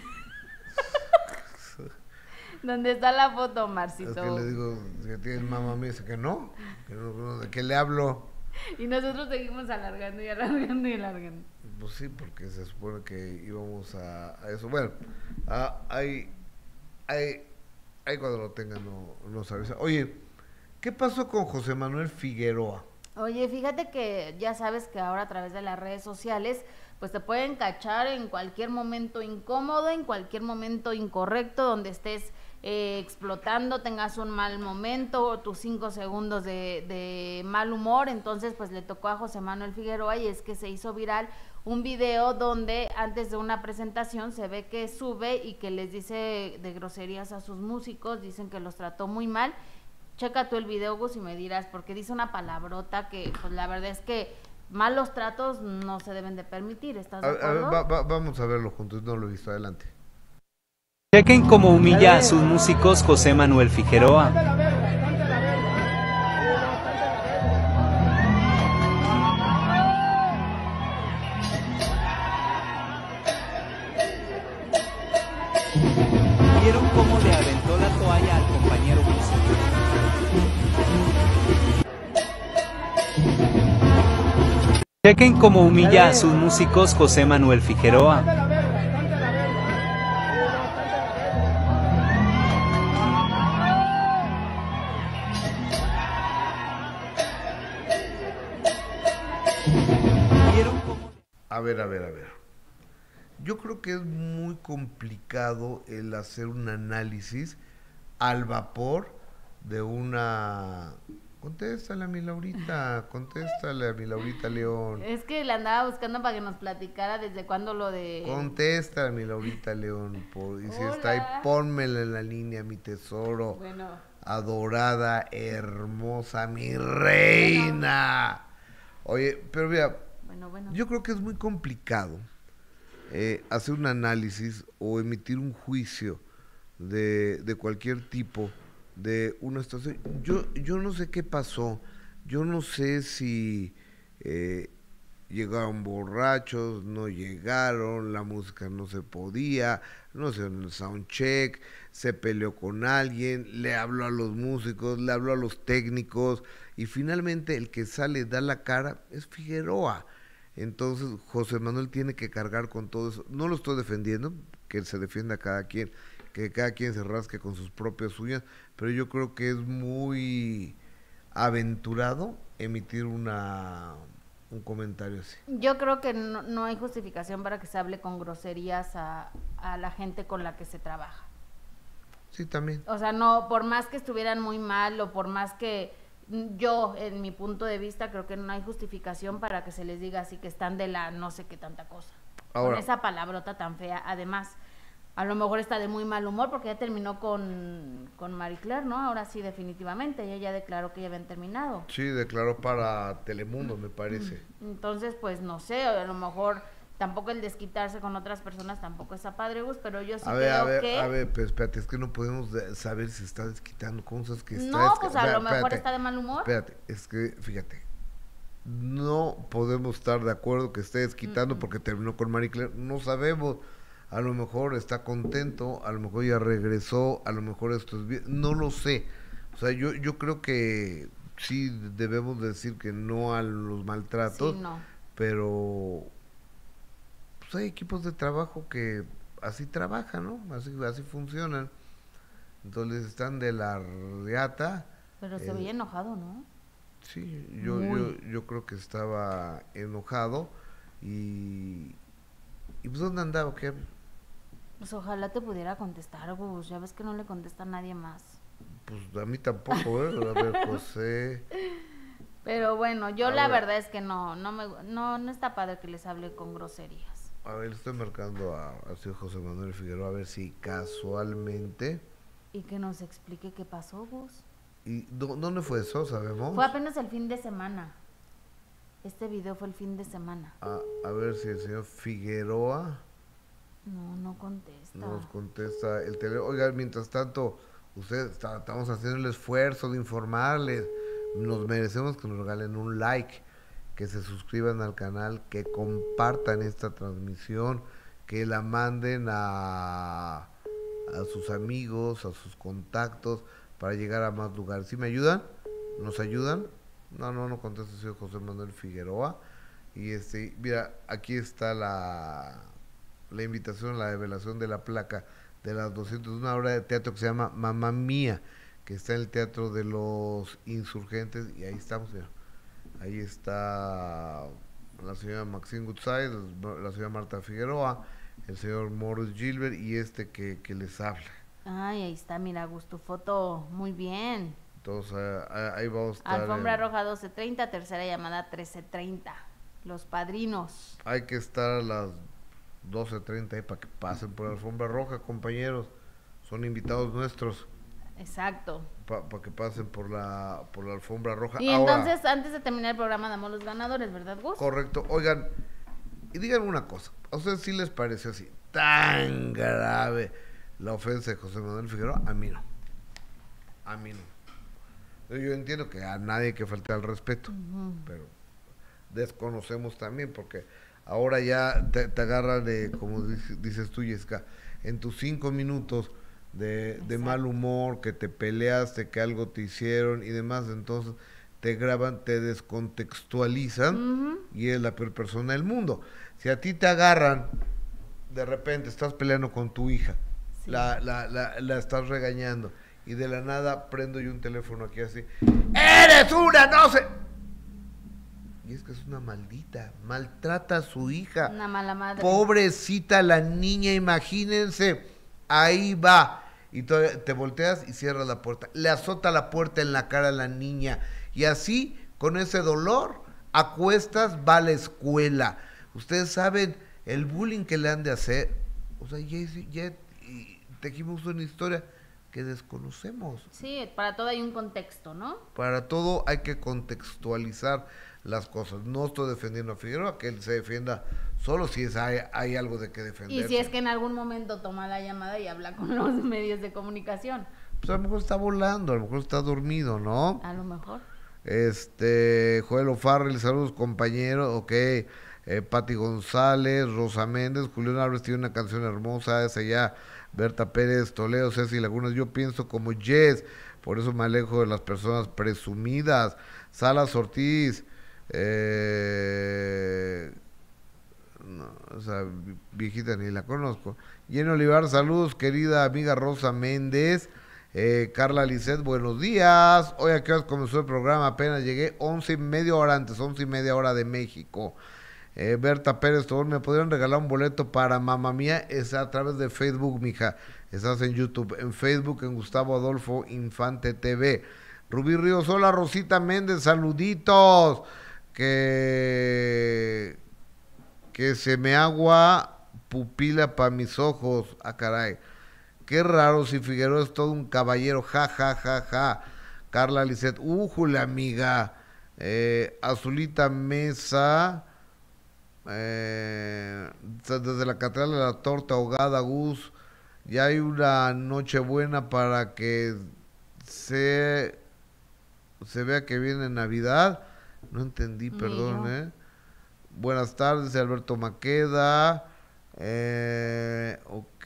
¿Dónde está la foto, Omarcito? Es que le digo que tiene Mamma Mía, dice que no, ¿de qué le hablo? Y nosotros seguimos alargando y alargando y alargando. Pues sí, porque se supone que íbamos a eso. Bueno, ahí cuando lo tengan nos avisa. Oye, ¿qué pasó con José Manuel Figueroa? Oye, fíjate que ya sabes que ahora a través de las redes sociales pues te pueden cachar en cualquier momento incómodo, en cualquier momento incorrecto, donde estés explotando, tengas un mal momento o tus 5 segundos de mal humor. Entonces pues le tocó a José Manuel Figueroa, y es que se hizo viral un video donde antes de una presentación se ve que sube y que les dice de groserías a sus músicos, dicen que los trató muy mal. Checa tú el video, Gus, y me dirás, porque dice una palabrota que pues la verdad es que malos tratos no se deben de permitir. ¿Estás de acuerdo? Vamos a verlo juntos, no lo he visto, adelante. Chequen cómo humilla a sus músicos José Manuel Figueroa. ¿Vieron cómo le aventó la toalla al compañero músico? Chequen cómo humilla a sus músicos José Manuel Figueroa. A ver. Yo creo que es muy complicado el hacer un análisis al vapor de una... Contéstale a mi Laurita León. Es que la andaba buscando para que nos platicara desde cuándo lo de... Contéstale a mi Laurita León. Y si está ahí, pónmela en la línea, mi tesoro. Bueno. Adorada, hermosa, mi reina. Oye, pero mira, yo creo que es muy complicado hacer un análisis o emitir un juicio de cualquier tipo de una situación. Yo no sé qué pasó, yo no sé si llegaron borrachos, no llegaron, la música no se podía, no sé, en el soundcheck, se peleó con alguien, le habló a los músicos, le habló a los técnicos, y finalmente el que sale, da la cara, es Figueroa. Entonces José Manuel tiene que cargar con todo eso. No lo estoy defendiendo, que se defienda cada quien, que cada quien se rasque con sus propias uñas, pero yo creo que es muy aventurado emitir un comentario así. Yo creo que no hay justificación para que se hable con groserías a la gente con la que se trabaja. Sí, también. O sea, no, por más que estuvieran muy mal o por más que yo, en mi punto de vista, creo que no hay justificación para que se les diga así que están de la no sé qué tanta cosa. Ahora, con esa palabrota tan fea. Además, a lo mejor está de muy mal humor porque ya terminó con Marie Claire, ¿no? Ahora sí, definitivamente. Ella ya declaró que ya habían terminado. Sí, declaró para Telemundo, me parece. Entonces, pues no sé, a lo mejor tampoco el desquitarse con otras personas tampoco está padre, Gus, pero yo sí creo que... A ver, pues espérate, es que no podemos saber si está desquitando, ¿cómo sabes que está No, pues a lo mejor está de mal humor. Espérate, es que, fíjate, no podemos estar de acuerdo que esté desquitando porque terminó con Marie Claire, no sabemos. A lo mejor está contento, a lo mejor ya regresó, a lo mejor esto es bien, no lo sé. O sea, yo creo que sí debemos decir que no a los maltratos, sí, no. Pero pues hay equipos de trabajo que así trabajan, ¿no? Así funcionan. Entonces están de la riata. Pero se veía enojado, ¿no? Sí, yo creo que estaba enojado y pues ¿dónde andaba? ¿Qué? Pues ojalá te pudiera contestar, Gus. Ya ves que no le contesta a nadie más. Pues a mí tampoco, ¿eh? A ver, José. Pero bueno, yo la verdad es que no está padre que les hable con groserías. A ver, estoy marcando al señor José Manuel Figueroa a ver si casualmente... Y que nos explique qué pasó, Gus. ¿Y dónde fue eso, sabemos? Fue apenas el fin de semana. Este video fue el fin de semana. A ver si el señor Figueroa... No contesta. Nos contesta el teléfono. Oigan, mientras tanto, estamos haciendo el esfuerzo de informarles. Nos merecemos que nos regalen un like, que se suscriban al canal, que compartan esta transmisión, que la manden a sus amigos, a sus contactos, para llegar a más lugares. ¿Sí me ayudan? ¿Nos ayudan? No contesta el señor José Manuel Figueroa. Y mira, aquí está la invitación a la revelación de la placa de las 201 obra de teatro que se llama Mamá Mía, que está en el Teatro de los Insurgentes, y ahí estamos, mira. Ahí está la señora Maxine Goodside, la señora Marta Figueroa, el señor Morris Gilbert y que les habla. Ay, ahí está, mira, Gus, tu foto, muy bien. Entonces, ahí vamos a estar. Alfombra roja 12:30, tercera llamada 13:30. Los padrinos. Hay que estar a las 12:30 ahí para que pasen por la alfombra roja, compañeros. Son invitados nuestros. Exacto. Para que pasen por la alfombra roja. Y ahora, entonces, antes de terminar el programa, damos los ganadores, ¿verdad, Gus? Correcto. Oigan, y díganme una cosa. ¿A ustedes sí les pareció así tan grave la ofensa de José Manuel Figueroa? A mí no. A mí no. Yo entiendo que a nadie hay que faltar al respeto, pero desconocemos también, porque ahora ya te agarran de, como dices tú, Jessica, en tus 5 minutos de mal humor, que te peleaste, que algo te hicieron y demás, entonces te graban, te descontextualizan y eres la peor persona del mundo. Si a ti te agarran, de repente estás peleando con tu hija, sí, la estás regañando, y de la nada prendo yo un teléfono aquí así, ¡eres una no sé! y es que es una maldita, maltrata a su hija. Una mala madre. Pobrecita la niña, imagínense, ahí va. Y te volteas y cierras la puerta. Le azota la puerta en la cara a la niña. Y así, con ese dolor, a cuestas va a la escuela. Ustedes saben el bullying que le han de hacer. O sea, ya tejimos una historia que desconocemos. Sí, para todo hay un contexto, ¿no? Para todo hay que contextualizar las cosas. No estoy defendiendo a Figueroa, que él se defienda solo si hay algo de que defender. Y si es que en algún momento toma la llamada y habla con los medios de comunicación. Pues a lo mejor está volando, a lo mejor está dormido, ¿no? A lo mejor. Joel O'Farrell, saludos compañeros, ok. Pati González, Rosa Méndez, Julián Álvarez tiene una canción hermosa, esa ya. Berta Pérez, Toledo, Ceci Lagunas, yo pienso como Jess, por eso me alejo de las personas presumidas. Salas Ortiz, no, o sea, viejita ni la conozco. Jenny Olivar, saludos, querida amiga Rosa Méndez. Carla Lisset, buenos días. Hoy a qué horas comenzó el programa, apenas llegué, 11:30 hora antes, 11:30 hora de México. Berta Pérez, todos me podrían regalar un boleto para Mamma Mía, es a través de Facebook, mija, estás en YouTube, en Facebook, en Gustavo Adolfo Infante TV. Rubí Ríos, hola Rosita Méndez, saluditos, que se me agua pupila pa' mis ojos, caray, qué raro si Figueroa es todo un caballero, ja, ja, ja, ja. Carla Lisset, újule amiga, Azulita Mesa, desde la Catedral de la Torta Ahogada, Gus, ya hay una noche buena para que se vea que viene Navidad. No entendí, perdón, Buenas tardes, Alberto Maqueda. Ok.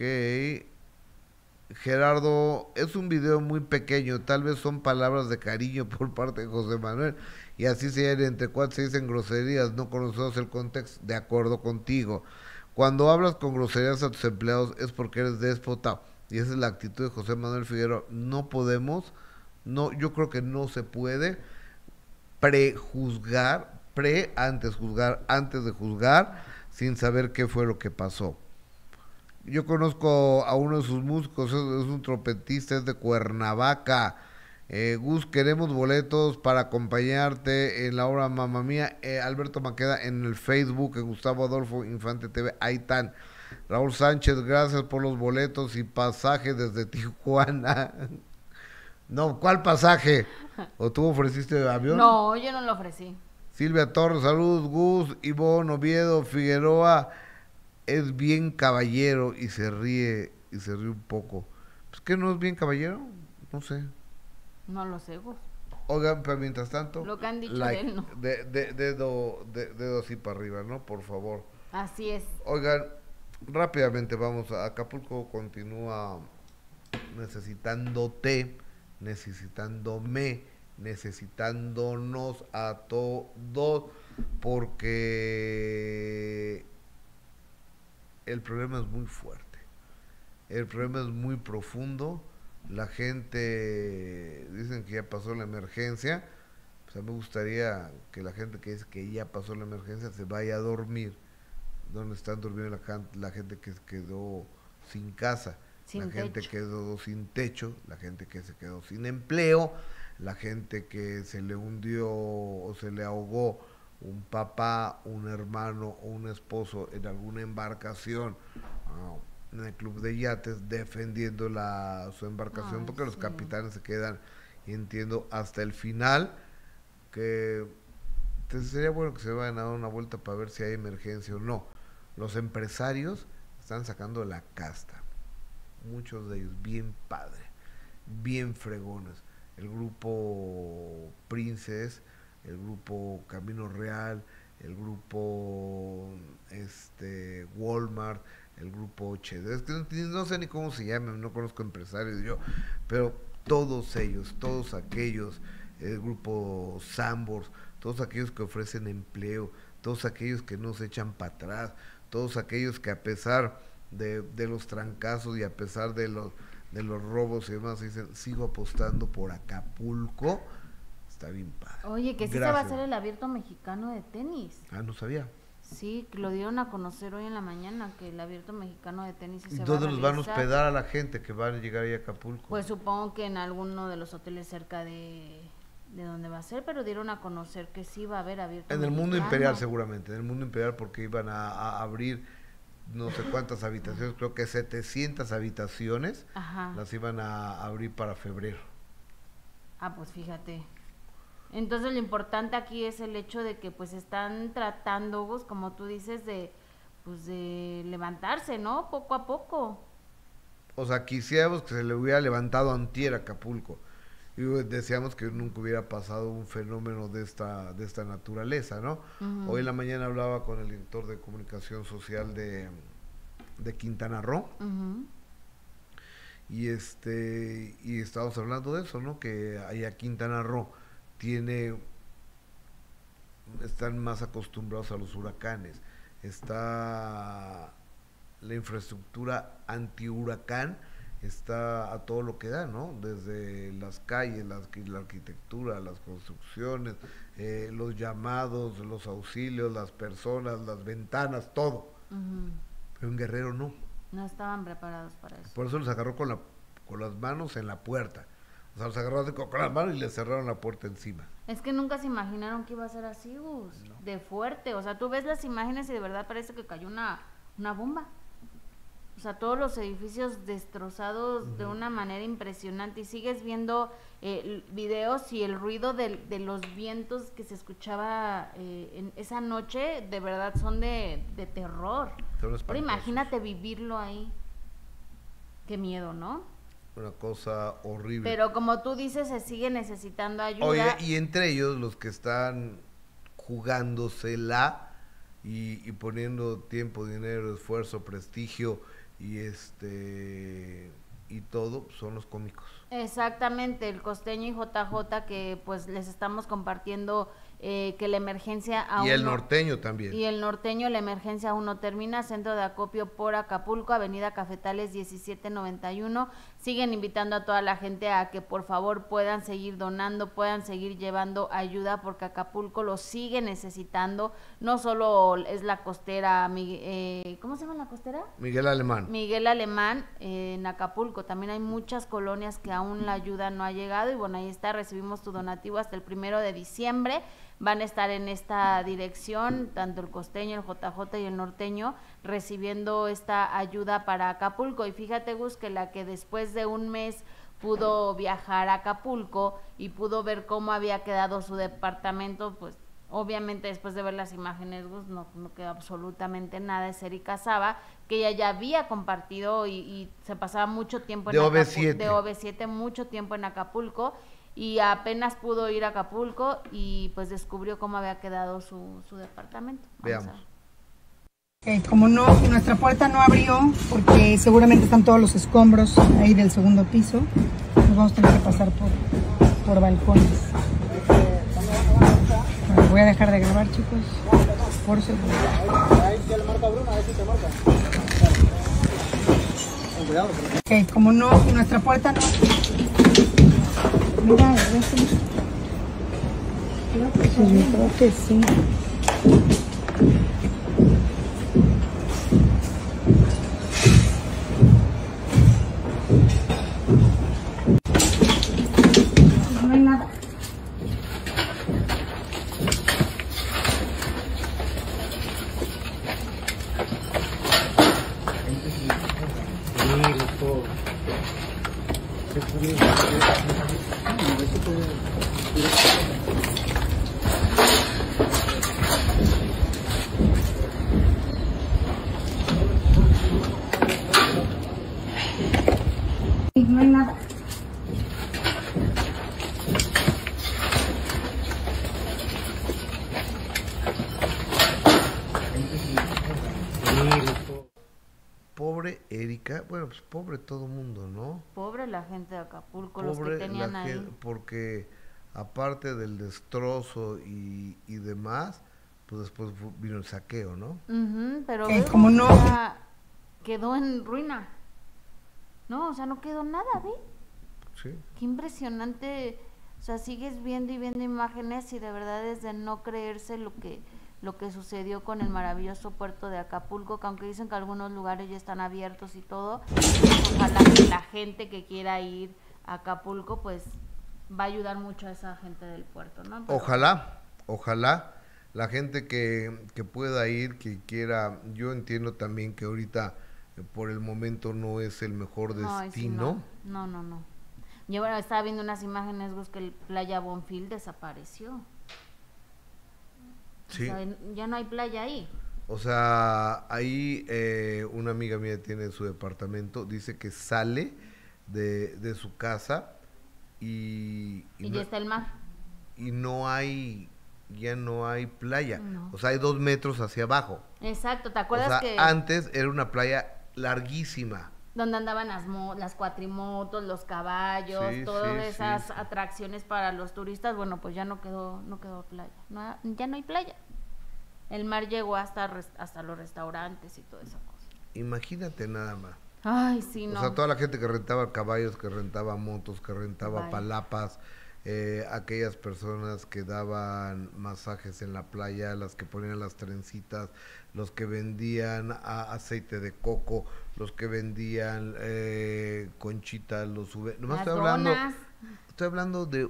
Gerardo, es un video muy pequeño, tal vez son palabras de cariño por parte de José Manuel, y así se entre cuatro se dicen groserías, no conocemos el contexto, de acuerdo contigo. Cuando hablas con groserías a tus empleados es porque eres déspota, y esa es la actitud de José Manuel Figueroa. No podemos, no, yo creo que no se puede prejuzgar, antes de juzgar, sin saber qué fue lo que pasó. Yo conozco a uno de sus músicos, es un trompetista, es de Cuernavaca. Gus, queremos boletos para acompañarte en la obra Mamma Mía. Alberto Maqueda en el Facebook, en Gustavo Adolfo Infante TV, ahí están. Raúl Sánchez, gracias por los boletos y pasaje desde Tijuana. No, ¿cuál pasaje? ¿O tú ofreciste avión? No, yo no lo ofrecí. Silvia Torres, saludos, Gus, Ivonne, Oviedo, Figueroa. Es bien caballero y se ríe un poco. Pues que no es bien caballero, no sé. No lo sé, Gus. Oigan, pero mientras tanto, lo que han dicho like, de él, no. Dedo así para arriba, ¿no? Por favor. Así es. Oigan, rápidamente vamos a Acapulco, continúa necesitándote, necesitándome, necesitándonos a todos, porque el problema es muy fuerte, el problema es muy profundo. La gente, dicen que ya pasó la emergencia, pues a mí me gustaría que la gente que dice que ya pasó la emergencia se vaya a dormir, donde están durmiendo la gente que quedó sin casa, la gente que quedó sin techo, la gente que se quedó sin empleo, la gente que se le hundió o se le ahogó un papá, un hermano o un esposo en alguna embarcación, en el club de yates, defendiendo su embarcación. Porque los capitanes se quedan, y entiendo, hasta el final, que entonces sería bueno que se vayan a dar una vuelta para ver si hay emergencia o no. Los empresarios están sacando la casta, muchos de ellos bien padre, bien fregones. El grupo Princes, el grupo Camino Real, el grupo Walmart, el grupo Chedraui, no sé ni cómo se llaman, no conozco empresarios yo, pero todos ellos, todos aquellos, el grupo Sambors, todos aquellos que ofrecen empleo, todos aquellos que no se echan para atrás, todos aquellos que a pesar de los trancazos y a pesar de los robos y demás, dicen, sigo apostando por Acapulco, Está bien padre. Oye, que sí se va a hacer el Abierto Mexicano de tenis. Ah, no sabía. Sí, que lo dieron a conocer hoy en la mañana, que el Abierto Mexicano de tenis se va a realizar. ¿Dónde los van a hospedar a la gente que van a llegar ahí a Acapulco? Pues supongo que en alguno de los hoteles cerca de donde va a ser, pero dieron a conocer que sí va a haber Abierto En el Mexicano. Mundo Imperial seguramente, en el Mundo Imperial, porque iban a abrir no sé cuántas habitaciones, creo que 700 habitaciones, Ajá. las iban a abrir para febrero. Ah, pues fíjate. Entonces lo importante aquí es el hecho de que pues están tratando, pues, como tú dices, de levantarse, ¿no? Poco a poco. O sea, quisiéramos que se le hubiera levantado antier a Acapulco. Y deseamos que nunca hubiera pasado un fenómeno de esta naturaleza, ¿no? Uh-huh. Hoy en la mañana hablaba con el director de comunicación social de Quintana Roo. Uh-huh. Y estábamos hablando de eso, ¿no? Que allá Quintana Roo están más acostumbrados a los huracanes. Está la infraestructura antihuracán, está a todo lo que da, ¿no? Desde las calles, la arquitectura, las construcciones, los llamados, los auxilios, las personas, las ventanas, todo. Uh-huh. Pero en Guerrero no. No estaban preparados para eso. Por eso los agarró con las manos en la puerta. O sea, los agarraron con las manos y les cerraron la puerta encima. Es que nunca se imaginaron que iba a ser así, Gus, no. De fuerte. O sea, tú ves las imágenes y de verdad parece que cayó una bomba. O sea, todos los edificios destrozados uh-huh. de una manera impresionante. Y sigues viendo videos y el ruido de los vientos que se escuchaba en esa noche, de verdad son de terror. Pero imagínate vivirlo ahí. Qué miedo, ¿no? Una cosa horrible. Pero como tú dices, se sigue necesitando ayuda. Oye, y entre ellos los que están jugándosela y poniendo tiempo, dinero, esfuerzo, prestigio y todo, son los cómicos. Exactamente, el Costeño y JJ, que pues les estamos compartiendo que la emergencia aún y el norteño también. Y el norteño, la emergencia aún no termina. Centro de acopio por Acapulco, Avenida Cafetales 1791. Siguen invitando a toda la gente a que por favor puedan seguir donando, puedan seguir llevando ayuda, porque Acapulco lo sigue necesitando. No solo es la costera, ¿cómo se llama la costera? Miguel Alemán. Miguel Alemán, en Acapulco. También hay muchas colonias que aún la ayuda no ha llegado. Y bueno, ahí está, recibimos tu donativo hasta el 1 de diciembre. Van a estar en esta dirección, tanto el Costeño, el JJ y el norteño, recibiendo esta ayuda para Acapulco. Y fíjate, Gus, que la que después de un mes pudo viajar a Acapulco y pudo ver cómo había quedado su departamento, pues obviamente después de ver las imágenes, Gus, no quedó absolutamente nada. Es Erika Saba, que ella ya había compartido y se pasaba mucho tiempo en OV7. De OV7, mucho tiempo en Acapulco. Y apenas pudo ir a Acapulco y pues descubrió cómo había quedado su departamento. Veamos. Como nuestra puerta no abrió, porque seguramente están todos los escombros ahí del segundo piso, nos vamos a tener que pasar por balcones. Bueno, voy a dejar de grabar, chicos, por seguridad. Ahí ya le marca Bruna, ahí sí te marca. Cuidado. Como nuestra puerta no... Mira, yo creo que sí. No hay nada. No hay nada. Pobre Erika, bueno, pues pobre todo mundo, ¿no? Pobre la gente de Acapulco, pobre los que tenían ahí. Porque aparte del destrozo y demás, pues después vino el saqueo, ¿no? Pero como no quedó en ruina. No, o sea, no quedó nada, ¿ve? Sí. Qué impresionante sea, sigues viendo y viendo imágenes y de verdad es de no creerse lo que sucedió con el maravilloso puerto de Acapulco, que aunque dicen que algunos lugares ya están abiertos y todo, ojalá que la gente que quiera ir a Acapulco, pues va a ayudar mucho a esa gente del puerto, ¿no? Pero ojalá la gente que pueda ir, que quiera. Yo entiendo también que ahorita por el momento no es el mejor destino. Sí, no. Yo bueno, estaba viendo unas imágenes, Gus, que el Playa Bonfil desapareció. Sí. O sea, ya no hay playa ahí. O sea, ahí una amiga mía tiene su departamento, dice que sale de su casa y ya está el mar. Y ya no hay playa. No. O sea, hay 2 metros hacia abajo. Exacto, ¿te acuerdas? O sea, que antes era una playa larguísima. Donde andaban las cuatrimotos, los caballos, todas esas atracciones para los turistas. Bueno, pues ya no quedó playa, ya no hay playa. El mar llegó hasta los restaurantes y toda esa cosa. Imagínate nada más. Ay, sí, no. O sea, toda la gente que rentaba caballos, que rentaba motos, que rentaba palapas, aquellas personas que daban masajes en la playa, las que ponían las trencitas, los que vendían aceite de coco, los que vendían conchitas, nomás estoy hablando de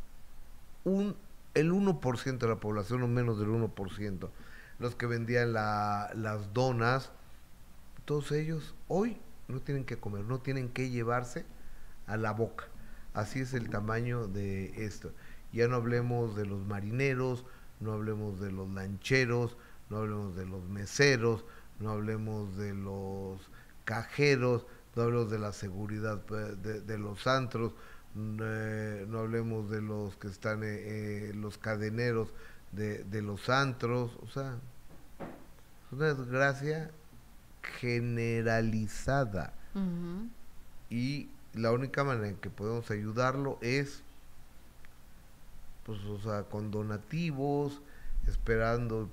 el 1% de la población, o menos del 1%, los que vendían las donas. Todos ellos hoy no tienen que comer, no tienen que llevarse a la boca. Así es el tamaño de esto. Ya no hablemos de los marineros, no hablemos de los lancheros, no hablemos de los meseros, no hablemos de los cajeros, no hablemos de la seguridad de los antros, no hablemos de los que están los cadeneros de los antros. O sea, es una desgracia generalizada. Y la única manera en que podemos ayudarlo es, pues, o sea, con donativos, esperando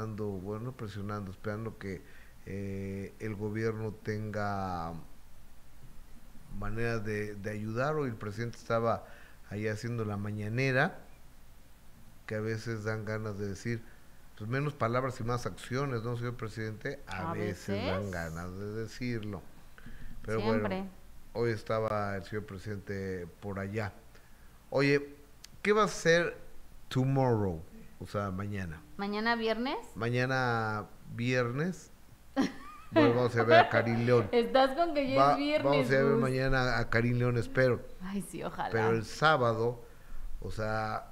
que el gobierno tenga manera de ayudar. Hoy el presidente estaba ahí haciendo la mañanera, que a veces dan ganas de decir, pues menos palabras y más acciones, ¿no, señor presidente? A veces dan ganas de decirlo. Pero siempre. Bueno, hoy estaba el señor presidente por allá. Oye, ¿qué va a hacer tomorrow? O sea, mañana. ¿Mañana viernes? Mañana viernes. Bueno, vamos a ver a Karim León. Estás con que ya es viernes. Vamos a ver mañana a Karim León, espero. Ay, sí, ojalá. Pero el sábado, o sea,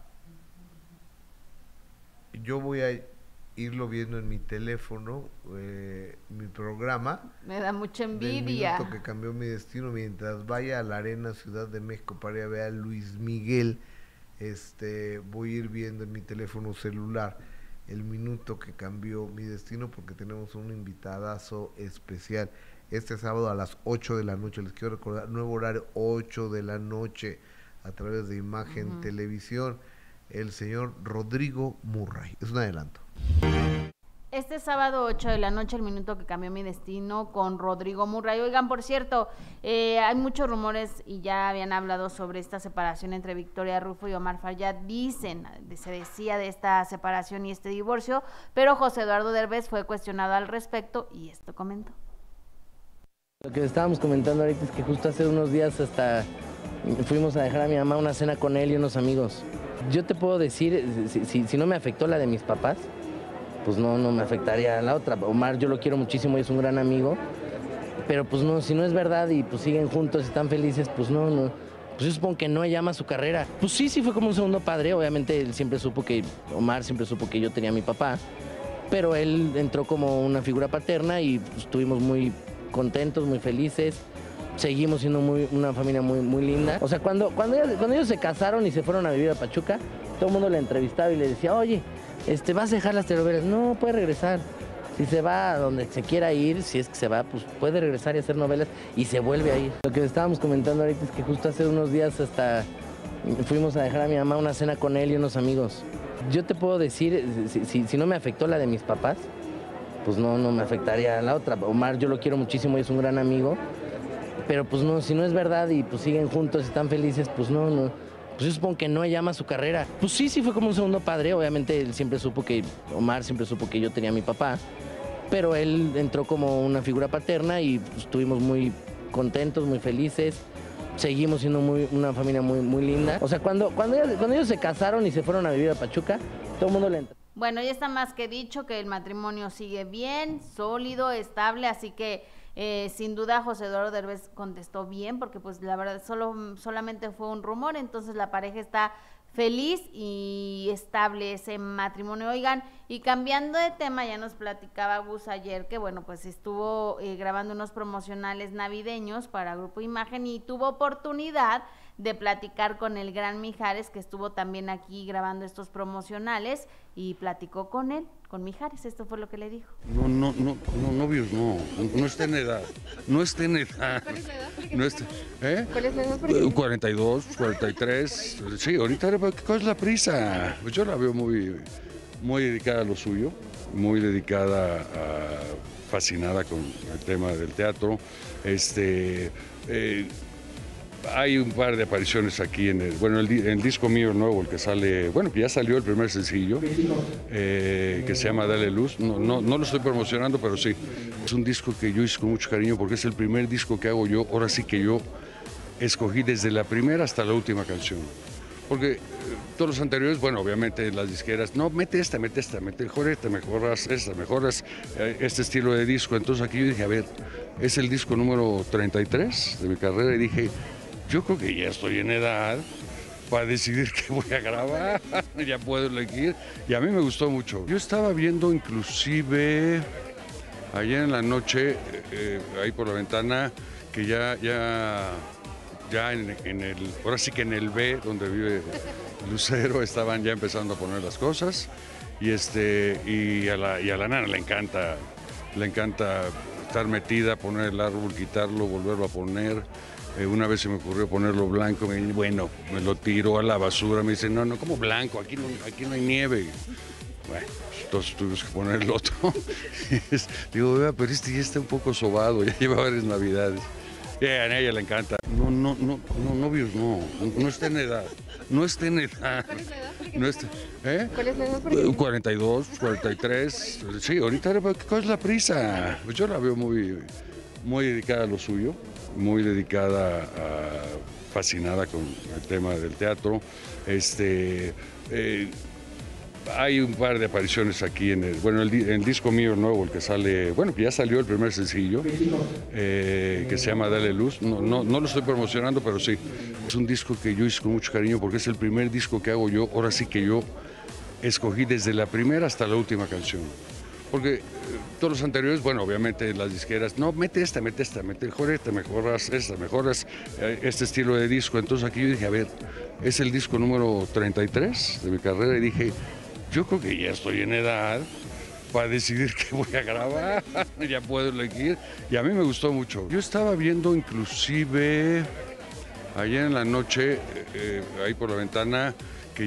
yo voy a irlo viendo en mi teléfono, mi programa. Me da mucha envidia. Del minuto que cambió mi destino, mientras vaya a la Arena Ciudad de México para ir a ver a Luis Miguel. Voy a ir viendo en mi teléfono celular el minuto que cambió mi destino, porque tenemos un invitadazo especial este sábado a las 8 de la noche. Les quiero recordar, nuevo horario, 8 de la noche, a través de Imagen Televisión, el señor Rodrigo Murray. Es un adelanto. Este sábado 8 de la noche, el minuto que cambió mi destino, con Rodrigo Murray. Oigan, por cierto, hay muchos rumores y ya habían hablado sobre esta separación entre Victoria Rufo y Omar Fayad. Se decía de esta separación y este divorcio, pero José Eduardo Derbez fue cuestionado al respecto y esto comentó. Lo que estábamos comentando ahorita es que justo hace unos días hasta fuimos a dejar a mi mamá una cena con él y unos amigos. Yo te puedo decir, si no me afectó la de mis papás, pues no me afectaría a la otra. Omar yo lo quiero muchísimo y es un gran amigo, pero pues no, si no es verdad y pues siguen juntos y están felices, pues no, pues yo supongo que no, ella ama su carrera. Pues sí fue como un segundo padre. Obviamente Omar siempre supo que yo tenía a mi papá, pero él entró como una figura paterna y pues, estuvimos muy contentos, muy felices. Seguimos siendo una familia muy, muy linda. O sea, cuando ellos se casaron y se fueron a vivir a Pachuca, todo el mundo le entrevistaba y le decía, oye, ¿vas a dejar las telenovelas? No, puede regresar. Si se va a donde se quiera ir, si es que se va, pues puede regresar y hacer novelas y se vuelve a ir. Lo que estábamos comentando ahorita es que justo hace unos días hasta fuimos a dejar a mi mamá una cena con él y unos amigos. Yo te puedo decir, si no me afectó la de mis papás, pues no me afectaría a la otra. Omar yo lo quiero muchísimo y es un gran amigo, pero pues no, si no es verdad y pues siguen juntos y están felices, pues no. Pues pues yo supongo que no, ella ama su carrera. Pues sí fue como un segundo padre, obviamente él siempre supo que, Omar siempre supo que yo tenía a mi papá, pero él entró como una figura paterna y pues, estuvimos muy contentos, muy felices. Seguimos siendo una familia muy linda. O sea, cuando ellos se casaron y se fueron a vivir a Pachuca, todo el mundo le entró. Bueno, ya está más que dicho que el matrimonio sigue bien, sólido, estable, así que sin duda José Eduardo Derbez contestó bien, porque pues la verdad solamente fue un rumor, entonces la pareja está feliz y estable ese matrimonio. Oigan, y cambiando de tema, ya nos platicaba Gus ayer que bueno, pues estuvo grabando unos promocionales navideños para Grupo Imagen y tuvo oportunidad de platicar con el gran Mijares, que estuvo también aquí grabando estos promocionales, y platicó con él, con Mijares. Esto fue lo que le dijo. No, novios no está en edad, no está en edad. ¿Cuál es la edad? No está, ¿Cuál es la edad? 42, 43, sí, ahorita, ¿cuál es la prisa? Pues yo la veo muy dedicada a lo suyo, muy dedicada, fascinada con el tema del teatro. Hay un par de apariciones aquí en el disco mío nuevo, el que sale, bueno, que ya salió el primer sencillo, que se llama Dale Luz. No lo estoy promocionando, pero sí. Es un disco que yo hice con mucho cariño porque es el primer disco que hago yo. Ahora sí que yo escogí desde la primera hasta la última canción. Porque todos los anteriores, bueno, obviamente las disqueras, no, mete mejor esta, mejoras esta, mejoras este estilo de disco. Entonces aquí yo dije, a ver, es el disco número 33 de mi carrera y dije, yo creo que ya estoy en edad para decidir qué voy a grabar, ya puedo elegir, y a mí me gustó mucho. Yo estaba viendo inclusive ayer en la noche, ahí por la ventana, que ya ahora sí que en el B, donde vive Lucero, estaban ya empezando a poner las cosas, y a la nana le encanta estar metida, poner el árbol, quitarlo, volverlo a poner. Una vez se me ocurrió ponerlo blanco, bueno, me lo tiró a la basura, me dice, no, ¿cómo blanco? Aquí no hay nieve. Bueno, entonces tuvimos que poner el otro. Digo, vea, pero este ya está un poco sobado, ya lleva varias navidades. A ella le encanta. No, novios no está en edad. No está en edad. ¿Cuál es la edad? No está, ¿Cuál es la edad? 42, 43, sí, ahorita, ¿cuál es la prisa? Pues yo la veo muy dedicada a lo suyo, muy dedicada, fascinada con el tema del teatro. Hay un par de apariciones aquí en el disco mío nuevo, el que sale, bueno, que ya salió el primer sencillo, que se llama Dale Luz. No lo estoy promocionando, pero sí. Es un disco que yo hice con mucho cariño porque es el primer disco que hago yo. Ahora sí que yo escogí desde la primera hasta la última canción. Porque todos los anteriores, bueno, obviamente las disqueras, no, mete mejor esta, mejoras esta, mejoras este estilo de disco. Entonces aquí yo dije, a ver, es el disco número 33 de mi carrera y dije, yo creo que ya estoy en edad para decidir qué voy a grabar, ya puedo elegir, y a mí me gustó mucho. Yo estaba viendo inclusive ayer en la noche, ahí por la ventana, que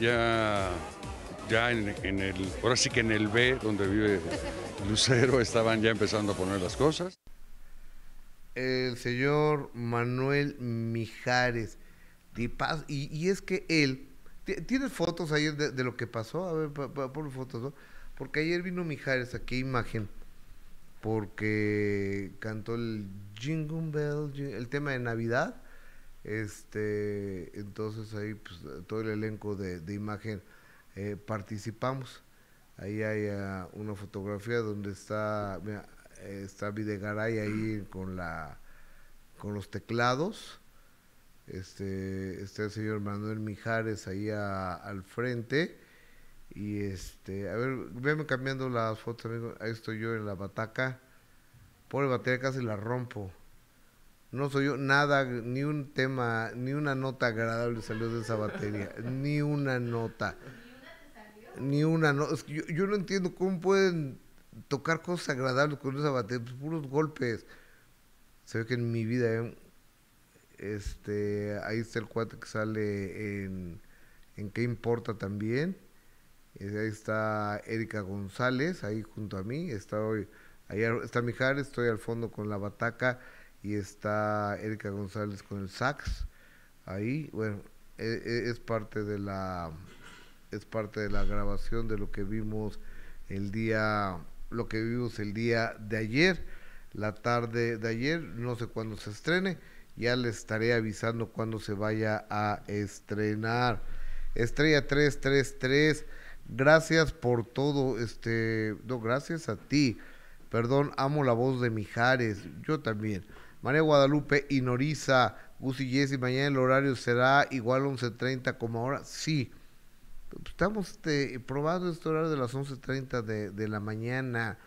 ahora sí que en el B, donde vive Lucero, estaban ya empezando a poner las cosas. El señor Manuel Mijares, y es que él, ¿tienes fotos ayer de lo que pasó? A ver, pon fotos, ¿no? Porque ayer vino Mijares aquí a Imagen, porque cantó el Jingle Bell, el tema de Navidad, entonces ahí pues, todo el elenco de Imagen participamos. Ahí hay una fotografía donde está Videgaray ahí con los teclados. Está el señor Manuel Mijares ahí al frente. Y a ver, véame cambiando las fotos, amigo. Ahí estoy yo en la bataca. Pobre batería, casi la rompo. No soy yo, nada, ni un tema, ni una nota agradable salió de esa batería. Ni una nota. Ni una nota. Es que yo no entiendo cómo pueden tocar cosas agradables con esa batería. Pues puros golpes. Se ve que en mi vida, ahí está el cuate que sale en ¿Qué importa? También. Ahí está Erika González, ahí junto a mí. Ahí está Mijares, estoy al fondo con la bataca y está Erika González con el sax. Ahí, bueno, es parte de la grabación de lo que vimos el día de ayer, la tarde de ayer. No sé cuándo se estrene, ya les estaré avisando cuándo se vaya a estrenar. Estrella 333, gracias por todo, no, gracias a ti, perdón, amo la voz de Mijares, yo también. María Guadalupe y Noriza, Gus y Jessy, mañana el horario será igual 11:30 como ahora, sí. Estamos probando este horario de las 11:30 de la mañana.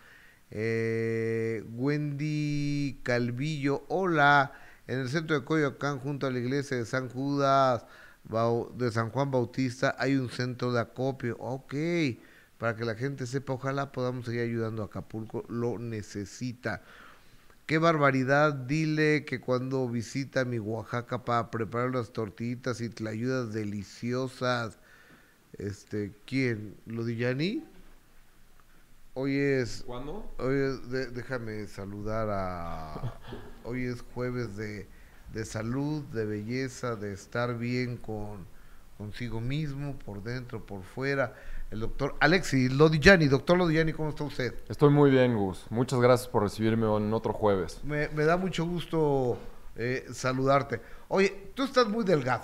Wendy Calvillo, hola, en el centro de Coyoacán, junto a la iglesia de San Judas, de San Juan Bautista, hay un centro de acopio. Ok, para que la gente sepa, ojalá podamos seguir ayudando a Acapulco, lo necesita. Qué barbaridad, dile que cuando visita mi Oaxaca para preparar las tortillitas y tlayudas deliciosas. ¿Quién? ¿Lo de Yani? Hoy es... ¿Cuándo? Déjame saludar hoy es jueves de salud, de belleza, de estar bien consigo mismo, por dentro, por fuera. El doctor Alexis Lodillani. Doctor Lodillani, ¿cómo está usted? Estoy muy bien, Gus. Muchas gracias por recibirme en otro jueves. Me da mucho gusto saludarte. Oye, tú estás muy delgado.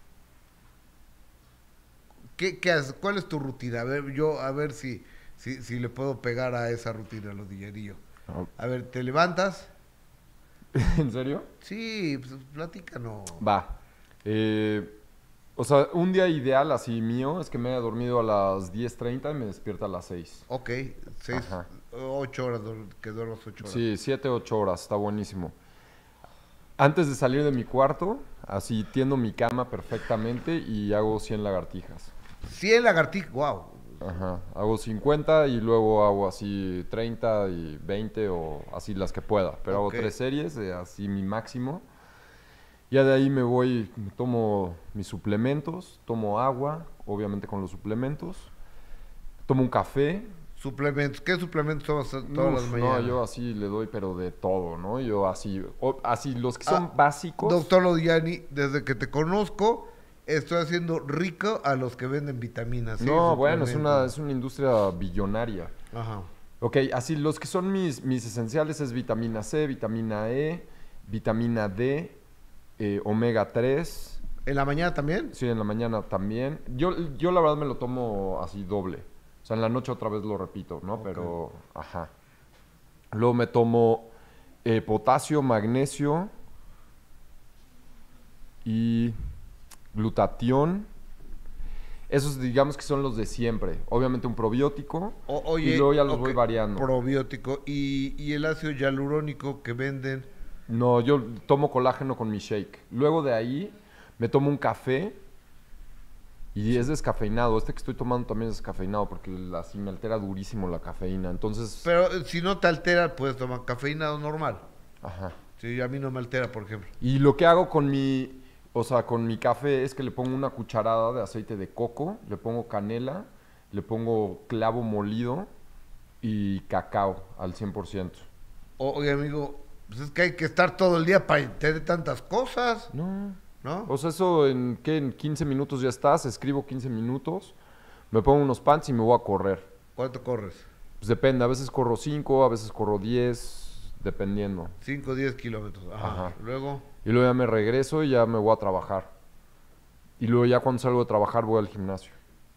¿Qué haces? ¿Cuál es tu rutina? A ver si le puedo pegar a esa rutina, Lodillanío. A ver, ¿te levantas? ¿En serio? Sí, pues platícanos. Va. O sea, un día ideal así mío es que me haya dormido a las 10:30 y me despierta a las 6. Ok, 8 horas, que duermas 8 horas. Sí, 7, 8 horas, está buenísimo. Antes de salir de mi cuarto, así tiendo mi cama perfectamente y hago 100 lagartijas. 100 lagartijas, wow. Ajá, hago 50 y luego hago así 30 y 20 o así las que pueda. Pero hago 3 series, así mi máximo. Ya de ahí me voy, tomo mis suplementos, tomo agua, obviamente con los suplementos. Tomo un café. ¿Suplementos? ¿Qué suplementos tomas todas las mañanas? No, yo así le doy, pero de todo, ¿no? Yo así los que son básicos. Doctor Lodiani, desde que te conozco, estoy haciendo rico a los que venden vitaminas. ¿Sí? No, bueno, es una industria billonaria. Ajá. Ok, así los que son mis esenciales es vitamina C, vitamina E, vitamina D, omega 3. ¿En la mañana también? Sí, en la mañana también. Yo la verdad me lo tomo así doble. O sea, en la noche otra vez lo repito, ¿no? Okay. Pero, ajá. Luego me tomo potasio, magnesio y glutatión. Esos digamos que son los de siempre. Obviamente un probiótico. Y luego ya los voy variando. Probiótico. ¿Y el ácido hialurónico que venden? No, yo tomo colágeno con mi shake. Luego de ahí me tomo un café y es descafeinado. Este que estoy tomando también es descafeinado porque así me altera durísimo la cafeína. Entonces... Pero si no te altera, puedes tomar cafeína normal. Ajá. Sí, a mí no me altera, por ejemplo. Y lo que hago con mi café es que le pongo una cucharada de aceite de coco, le pongo canela, le pongo clavo molido y cacao al 100%. Oye, amigo, pues es que hay que estar todo el día para tener tantas cosas. ¿No? O sea, eso en 15 minutos ya estás, escribo 15 minutos, me pongo unos pants y me voy a correr. ¿Cuánto corres? Pues depende, a veces corro 5, a veces corro 10, dependiendo. 5, 10 kilómetros. Ajá. Luego... Y luego ya me regreso y ya me voy a trabajar. Y luego ya cuando salgo de trabajar voy al gimnasio.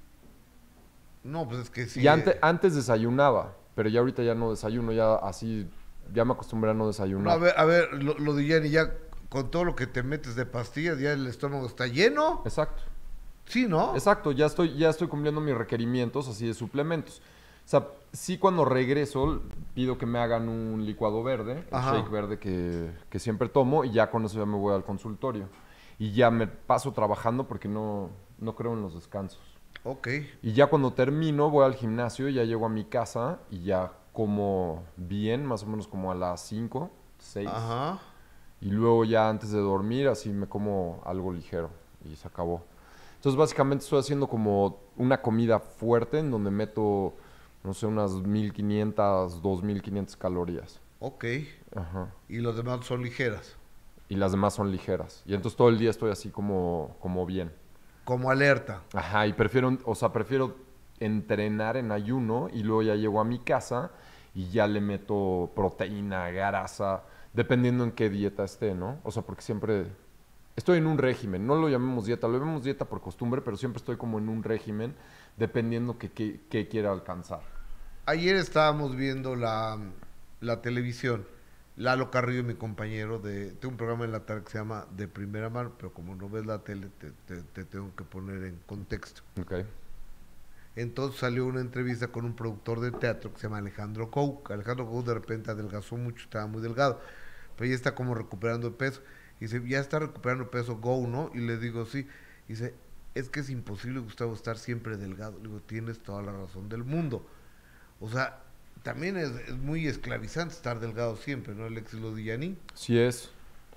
No, pues es que sí. Y antes desayunaba, pero ya ahorita ya no desayuno, ya así, ya me acostumbré a no desayunar. No, a ver, lo de Jenny, ya con todo lo que te metes de pastillas, ya el estómago está lleno. Exacto. Sí, ¿no? Exacto, ya estoy cumpliendo mis requerimientos así de suplementos. O sea, sí cuando regreso pido que me hagan un licuado verde, el shake verde que siempre tomo, y ya con eso ya me voy al consultorio. Y ya me paso trabajando porque no creo en los descansos. Ok. Y ya cuando termino voy al gimnasio, ya llego a mi casa y ya como bien, más o menos como a las 5, 6. Ajá. Y luego ya antes de dormir así me como algo ligero y se acabó. Entonces básicamente estoy haciendo como una comida fuerte en donde meto... no sé, unas 1,500, 2,500 calorías. Ok. Ajá. ¿Y los demás son ligeras? Y las demás son ligeras. Y entonces todo el día estoy así como bien. Como alerta. Ajá, y prefiero entrenar en ayuno y luego ya llego a mi casa y ya le meto proteína, grasa, dependiendo en qué dieta esté, ¿no? O sea, porque siempre estoy en un régimen, no lo llamemos dieta, lo llamemos dieta por costumbre, pero siempre estoy como en un régimen dependiendo qué quiera alcanzar. Ayer estábamos viendo la televisión. Lalo Carrillo, mi compañero, tengo un programa en la tarde que se llama De Primera Mano, pero como no ves la tele, te tengo que poner en contexto. Okay. Entonces salió una entrevista con un productor de teatro que se llama Alejandro Couk. Alejandro Couk de repente adelgazó mucho, estaba muy delgado, pero ya está como recuperando el peso. Y dice, ya está recuperando el peso Go, ¿no? Y le digo, sí. Y dice, es que es imposible, Gustavo, estar siempre delgado. Le digo, tienes toda la razón del mundo. O sea, también es muy esclavizante estar delgado siempre, ¿no, Alexis Lodiani? Sí es.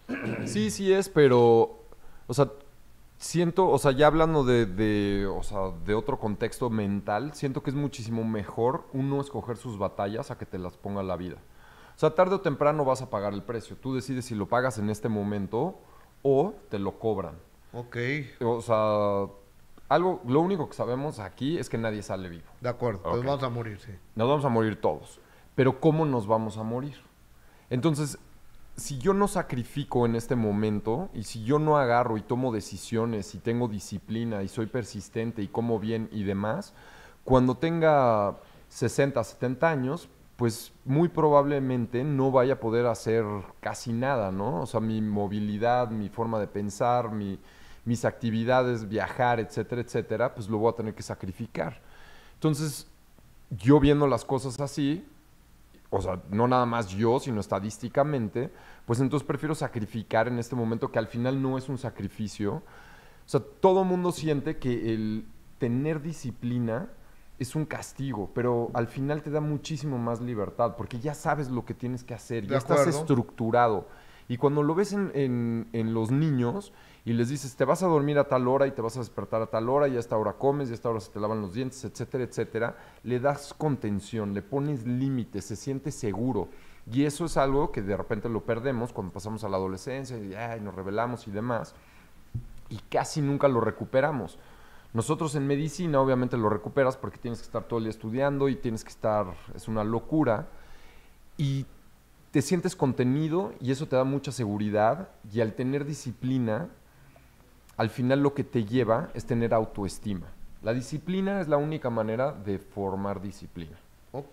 Sí es, pero, o sea, siento, o sea, ya hablando de otro contexto mental, siento que es muchísimo mejor uno escoger sus batallas a que te las ponga la vida. O sea, tarde o temprano vas a pagar el precio. Tú decides si lo pagas en este momento o te lo cobran. Ok. O sea, lo único que sabemos aquí es que nadie sale vivo. De acuerdo, Okay. Nos vamos a morir, sí. Nos vamos a morir todos. Pero ¿cómo nos vamos a morir? Entonces, si yo no sacrifico en este momento y si yo no agarro y tomo decisiones y tengo disciplina y soy persistente y como bien y demás, cuando tenga 60, 70 años, pues muy probablemente no vaya a poder hacer casi nada, ¿no? O sea, mi movilidad, mi forma de pensar, mis actividades, viajar, etcétera, etcétera, pues lo voy a tener que sacrificar. Entonces, yo viendo las cosas así, o sea, no nada más yo, sino estadísticamente, pues entonces prefiero sacrificar en este momento que al final no es un sacrificio. O sea, todo mundo siente que el tener disciplina es un castigo, pero al final te da muchísimo más libertad, porque ya sabes lo que tienes que hacer, ya estás estructurado. Y cuando lo ves en los niños y les dices, te vas a dormir a tal hora y te vas a despertar a tal hora y a esta hora comes y a esta hora se te lavan los dientes, etcétera, etcétera, le das contención, le pones límites, se siente seguro. Y eso es algo que de repente lo perdemos cuando pasamos a la adolescencia y nos rebelamos y demás, y casi nunca lo recuperamos. Nosotros en medicina obviamente lo recuperas porque tienes que estar todo el día estudiando y tienes que estar, es una locura, y te sientes contenido y eso te da mucha seguridad, y al tener disciplina, al final lo que te lleva es tener autoestima. La disciplina es la única manera de formar disciplina. Ok.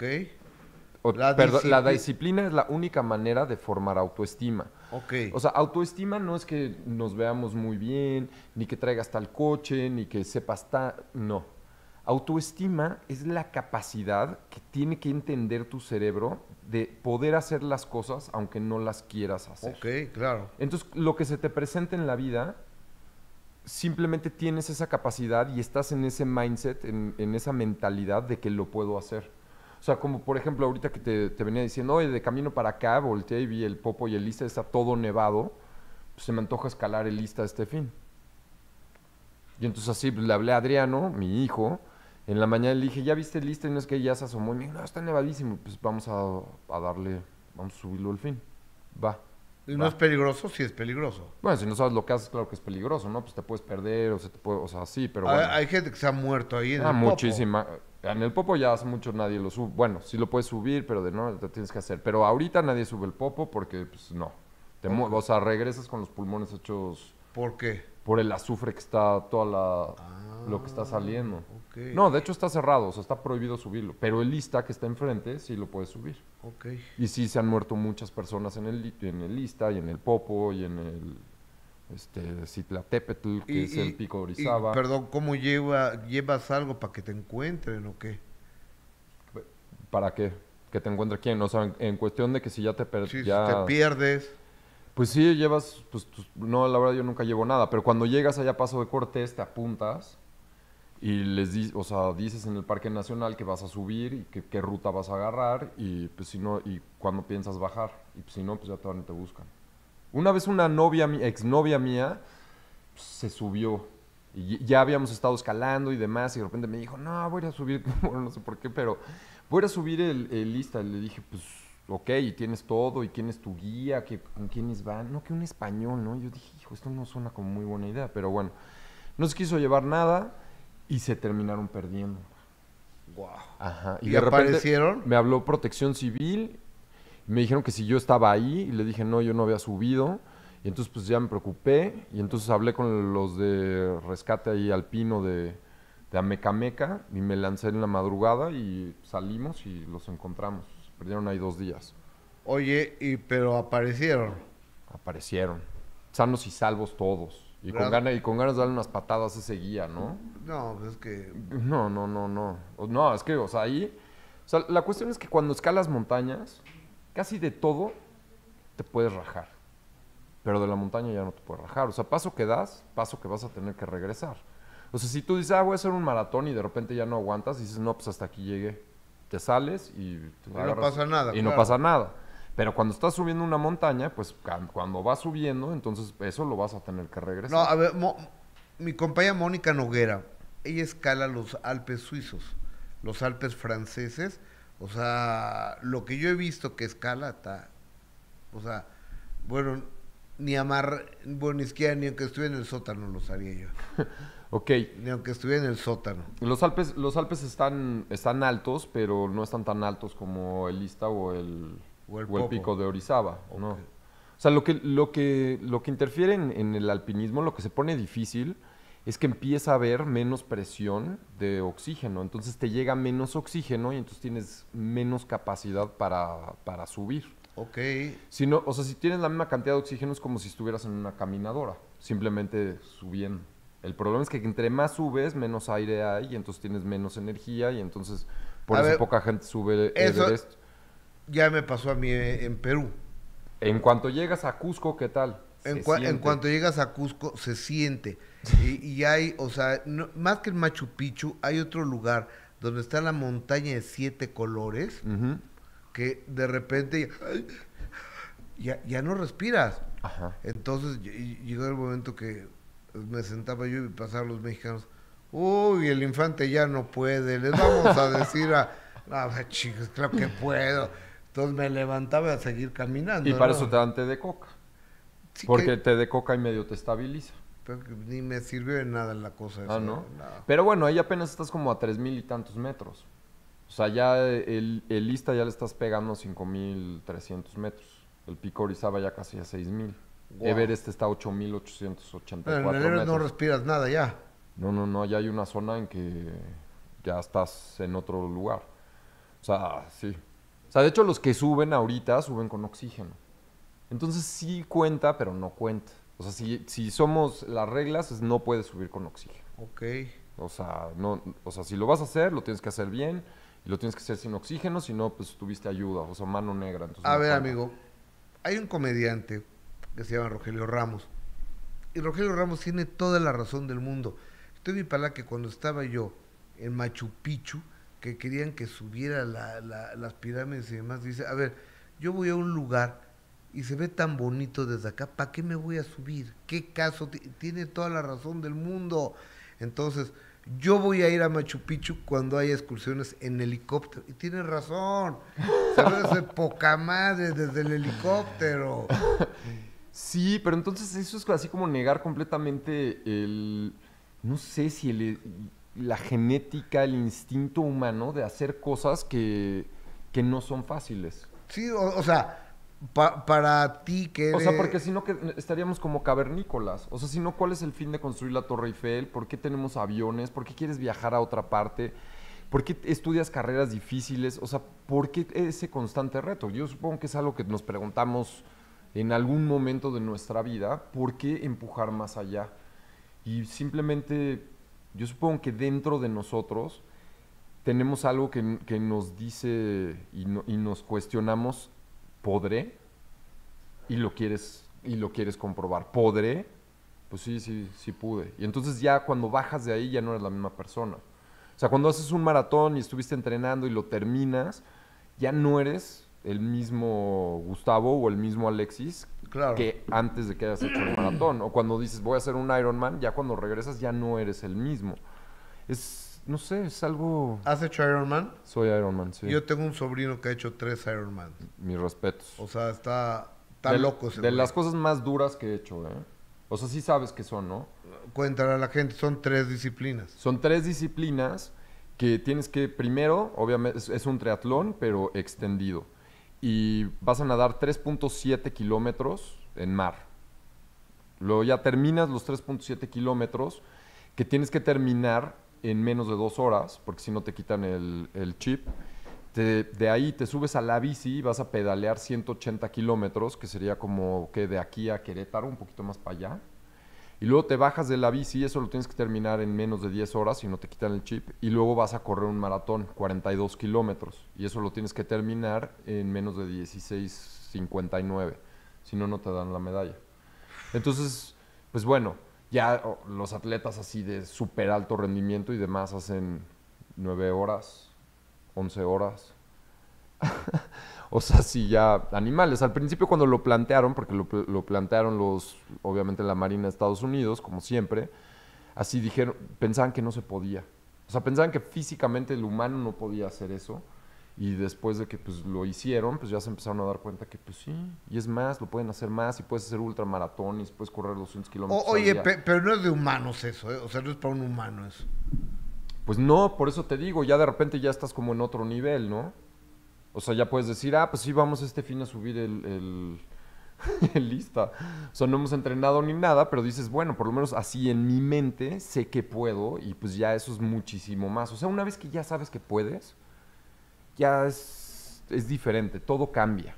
La disciplina es la única manera de formar autoestima. Ok. O sea, autoestima no es que nos veamos muy bien, ni que traigas tal coche, ni que sepas no. Autoestima es la capacidad que tiene que entender tu cerebro de poder hacer las cosas aunque no las quieras hacer. Ok, claro. Entonces, lo que se te presenta en la vida, simplemente tienes esa capacidad y estás en ese mindset, en esa mentalidad de que lo puedo hacer. O sea, como por ejemplo ahorita que te venía diciendo, oye, de camino para acá, volteé y vi el Popo y el Ista, está todo nevado, pues se me antoja escalar el Ista este fin. Y entonces así pues, le hablé a Adriano, mi hijo, en la mañana le dije, ¿ya viste el Ista? Y no es que ya se asomó, y me dijo, no, está nevadísimo, pues vamos a subirlo el fin. Va. ¿Y no es peligroso? Sí es peligroso. Bueno, si no sabes lo que haces, claro que es peligroso, ¿no? Pues te puedes perder o se te puede, o sea, sí, pero bueno. Hay gente que se ha muerto ahí en el muchísima. Popo. En el Popo ya hace mucho nadie lo sube. Bueno, sí lo puedes subir, pero no, te tienes que hacer. Pero ahorita nadie sube el Popo porque, pues, no. O sea, regresas con los pulmones hechos... ¿Por qué? Por el azufre que está lo que está saliendo. Okay. No, de hecho está cerrado, o sea, está prohibido subirlo. Pero el Ista que está enfrente sí lo puedes subir. Okay. Y sí se han muerto muchas personas en el Ista y en el Popo y en el Citlaltépetl, que es el pico de Orizaba. Perdón, ¿cómo llevas algo para que te encuentren o qué? ¿Para qué? ¿Que te encuentre quién? O sea, en cuestión de que si ya te si te pierdes... Pues sí, llevas, pues no, la verdad yo nunca llevo nada, pero cuando llegas allá a Paso de Cortés te apuntas y dices en el Parque Nacional que vas a subir y qué ruta vas a agarrar y pues si no, y cuándo piensas bajar, y pues, si no, pues ya todavía no te buscan. Una vez una exnovia mía se subió y ya habíamos estado escalando y demás y de repente me dijo, no, voy a subir, bueno, no sé por qué, pero voy a subir el Ista. Y le dije, pues... Ok, y tienes todo, y tienes tu guía, ¿con quiénes van? No, que un español, ¿no? Yo dije, hijo, esto no suena como muy buena idea, pero bueno. No se quiso llevar nada y se terminaron perdiendo. Wow. Ajá. ¿Y de repente aparecieron? me habló Protección Civil, me dijeron que si yo estaba ahí, y le dije no, yo no había subido. Y entonces pues ya me preocupé y entonces hablé con los de rescate ahí alpino de Amecameca y me lancé en la madrugada y salimos y los encontramos. Perdieron ahí 2 días. Oye, pero aparecieron. Aparecieron. Sanos y salvos todos. Y con ganas de darle unas patadas a ese guía, ¿no? No, pues es que... No. No, es que, o sea, ahí... O sea, la cuestión es que cuando escalas montañas, casi de todo te puedes rajar. Pero de la montaña ya no te puedes rajar. O sea, paso que das, paso que vas a tener que regresar. O sea, si tú dices, voy a hacer un maratón y de repente ya no aguantas, y dices, no, pues hasta aquí llegué. Te sales y no pasa nada. Y claro, no pasa nada. Pero cuando estás subiendo una montaña, pues cuando vas subiendo, entonces eso lo vas a tener que regresar. No, a ver, mi compañera Mónica Noguera, ella escala los Alpes suizos, los Alpes franceses. O sea, lo que yo he visto que escala está... O sea, bueno, ni siquiera ni aunque estuviera en el sótano los haría yo. Ok. Ni aunque estuviera en el sótano. Los Alpes están altos, pero no están tan altos como el Ista o el pico de Orizaba, okay. ¿No? O sea, lo que interfiere en el alpinismo, lo que se pone difícil, es que empieza a haber menos presión de oxígeno. Entonces te llega menos oxígeno y entonces tienes menos capacidad para subir. Ok. O sea, si tienes la misma cantidad de oxígeno es como si estuvieras en una caminadora, simplemente subiendo. El problema es que entre más subes, menos aire hay y entonces tienes menos energía y entonces por eso poca gente sube Everest. Ya me pasó a mí en Perú. En cuanto llegas a Cusco, ¿qué tal? En cuanto llegas a Cusco, se siente. Y hay, o sea, más que el Machu Picchu, hay otro lugar donde está la montaña de 7 colores, que de repente ya no respiras. Ajá. Entonces llegó el momento que me sentaba yo y pasaban los mexicanos. Uy, el infante ya no puede, les vamos a decir chicos, claro que puedo. Entonces me levantaba a seguir caminando. Y para eso te dan té de coca. Sí, porque té de coca y medio te estabiliza. Pero ni me sirvió de nada la cosa esa. ¿No? Nada. Pero bueno, ahí apenas estás como a 3,000 y tantos metros. O sea, ya el Ista ya le estás pegando 5,300 metros. El pico Orizaba ya casi a 6,000. Wow. Everest está a 8,884 metros. En Everest no respiras nada ya. No, ya hay una zona en que ya estás en otro lugar. O sea, sí. O sea, de hecho los que suben ahorita suben con oxígeno. Entonces sí cuenta, pero no cuenta. O sea, si somos las reglas, no puedes subir con oxígeno. Ok. O sea, si lo vas a hacer, lo tienes que hacer bien y lo tienes que hacer sin oxígeno, si no, pues tuviste ayuda, o sea, mano negra. Entonces a ver, amigo, hay un comediante que se llama Rogelio Ramos. Y Rogelio Ramos tiene toda la razón del mundo. Estoy mi palabra que cuando estaba yo en Machu Picchu, que querían que subiera las pirámides y demás, dice, a ver, yo voy a un lugar y se ve tan bonito desde acá, ¿para qué me voy a subir? ¿Qué caso? Tiene toda la razón del mundo. Entonces, yo voy a ir a Machu Picchu cuando haya excursiones en helicóptero. Y tiene razón. Se ve poca madre desde el helicóptero. Sí, pero entonces eso es así como negar completamente no sé si la genética, el instinto humano de hacer cosas que no son fáciles. Sí, o sea, para ti que O sea, porque si no estaríamos como cavernícolas. O sea, si no, ¿cuál es el fin de construir la Torre Eiffel? ¿Por qué tenemos aviones? ¿Por qué quieres viajar a otra parte? ¿Por qué estudias carreras difíciles? O sea, ¿por qué ese constante reto? Yo supongo que es algo que nos preguntamos en algún momento de nuestra vida. ¿Por qué empujar más allá? Y simplemente, yo supongo que dentro de nosotros tenemos algo que nos dice y nos cuestionamos, ¿podré? Y lo quieres comprobar. ¿Podré? Pues sí pude. Y entonces ya cuando bajas de ahí ya no eres la misma persona. O sea, cuando haces un maratón y estuviste entrenando y lo terminas, ya no eres el mismo Gustavo o el mismo Alexis que antes de que hayas hecho el maratón. O cuando dices voy a hacer un Ironman, ya cuando regresas ya no eres el mismo. No sé, es algo... ¿Has hecho Ironman? Soy Ironman, sí. Yo tengo un sobrino que ha hecho 3 Ironman. Mis respetos. O sea, está loco ese de güey. las cosas más duras que he hecho, ¿eh? O sea, sí sabes qué son, ¿no? Cuéntale a la gente, son 3 disciplinas. Son 3 disciplinas que tienes que, primero, obviamente, es un triatlón, pero extendido. Y vas a nadar 3.7 kilómetros en mar. Luego ya terminas los 3.7 kilómetros, que tienes que terminar en menos de 2 horas, porque si no te quitan el chip. De ahí te subes a la bici y vas a pedalear 180 kilómetros, que sería como que de aquí a Querétaro, un poquito más para allá. Y luego te bajas de la bici, eso lo tienes que terminar en menos de 10 horas, si no te quitan el chip. Y luego vas a correr un maratón, 42 kilómetros. Y eso lo tienes que terminar en menos de 16:59. Si no, no te dan la medalla. Entonces, pues bueno, ya los atletas así de súper alto rendimiento y demás hacen 9 horas, 11 horas. O sea, sí, ya animales. Al principio cuando lo plantearon, porque lo plantearon obviamente la Marina de Estados Unidos, como siempre, así dijeron, pensaban que no se podía. O sea, pensaban que físicamente el humano no podía hacer eso. Y después de que pues lo hicieron, pues ya se empezaron a dar cuenta que pues sí, y es más, lo pueden hacer más, y puedes hacer ultramaratones, puedes correr 200 kilómetros Oye, al día. pero no es de humanos eso, ¿eh? O sea, no es para un humano eso. Pues no, por eso te digo, ya de repente ya estás como en otro nivel, ¿no? O sea, ya puedes decir, pues sí, vamos este fin a subir el lista. O sea, no hemos entrenado ni nada, pero dices, bueno, por lo menos así en mi mente sé que puedo, y pues ya eso es muchísimo más. O sea, una vez que ya sabes que puedes, ya es diferente, todo cambia.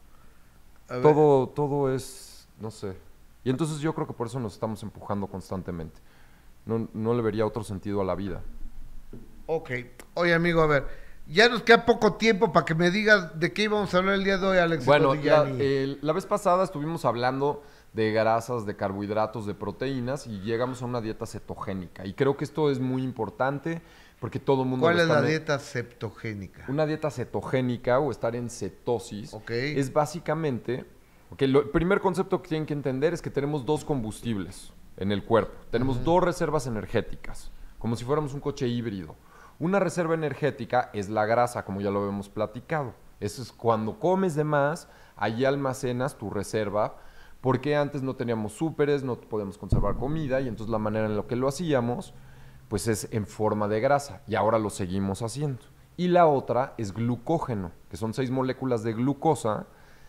Todo es, no sé. Y entonces yo creo que por eso nos estamos empujando constantemente. No le vería otro sentido a la vida. Ok. Oye, amigo, a ver, ya nos queda poco tiempo para que me digas de qué íbamos a hablar el día de hoy, Alex. Bueno, la vez pasada estuvimos hablando de grasas, de carbohidratos, de proteínas, y llegamos a una dieta cetogénica. Y creo que esto es muy importante porque todo el mundo... ¿Cuál es la dieta cetogénica? Una dieta cetogénica o estar en cetosis es básicamente... el primer concepto que tienen que entender es que tenemos 2 combustibles en el cuerpo. Tenemos 2 reservas energéticas, como si fuéramos un coche híbrido. Una reserva energética es la grasa, como ya lo habíamos platicado. Eso es cuando comes de más, allí almacenas tu reserva, porque antes no teníamos súperes, no podíamos conservar comida, y entonces la manera en la que lo hacíamos pues es en forma de grasa, y ahora lo seguimos haciendo. Y la otra es glucógeno, que son 6 moléculas de glucosa,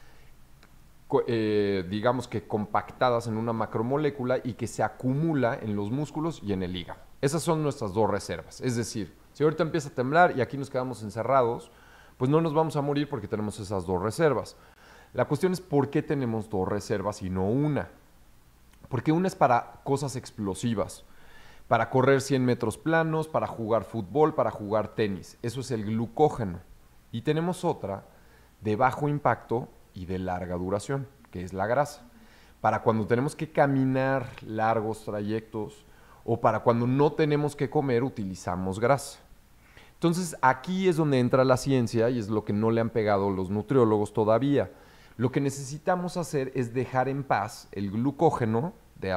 digamos que compactadas en una macromolécula y que se acumula en los músculos y en el hígado. Esas son nuestras 2 reservas. Es decir, si ahorita empieza a temblar y aquí nos quedamos encerrados, pues no nos vamos a morir porque tenemos esas 2 reservas. La cuestión es por qué tenemos 2 reservas y no una. Porque una es para cosas explosivas, para correr 100 metros planos, para jugar fútbol, para jugar tenis. Eso es el glucógeno. Y tenemos otra de bajo impacto y de larga duración, que es la grasa. Para cuando tenemos que caminar largos trayectos o para cuando no tenemos que comer, utilizamos grasa. Entonces, aquí es donde entra la ciencia y es lo que no le han pegado los nutriólogos todavía. Lo que necesitamos hacer es dejar en paz el glucógeno de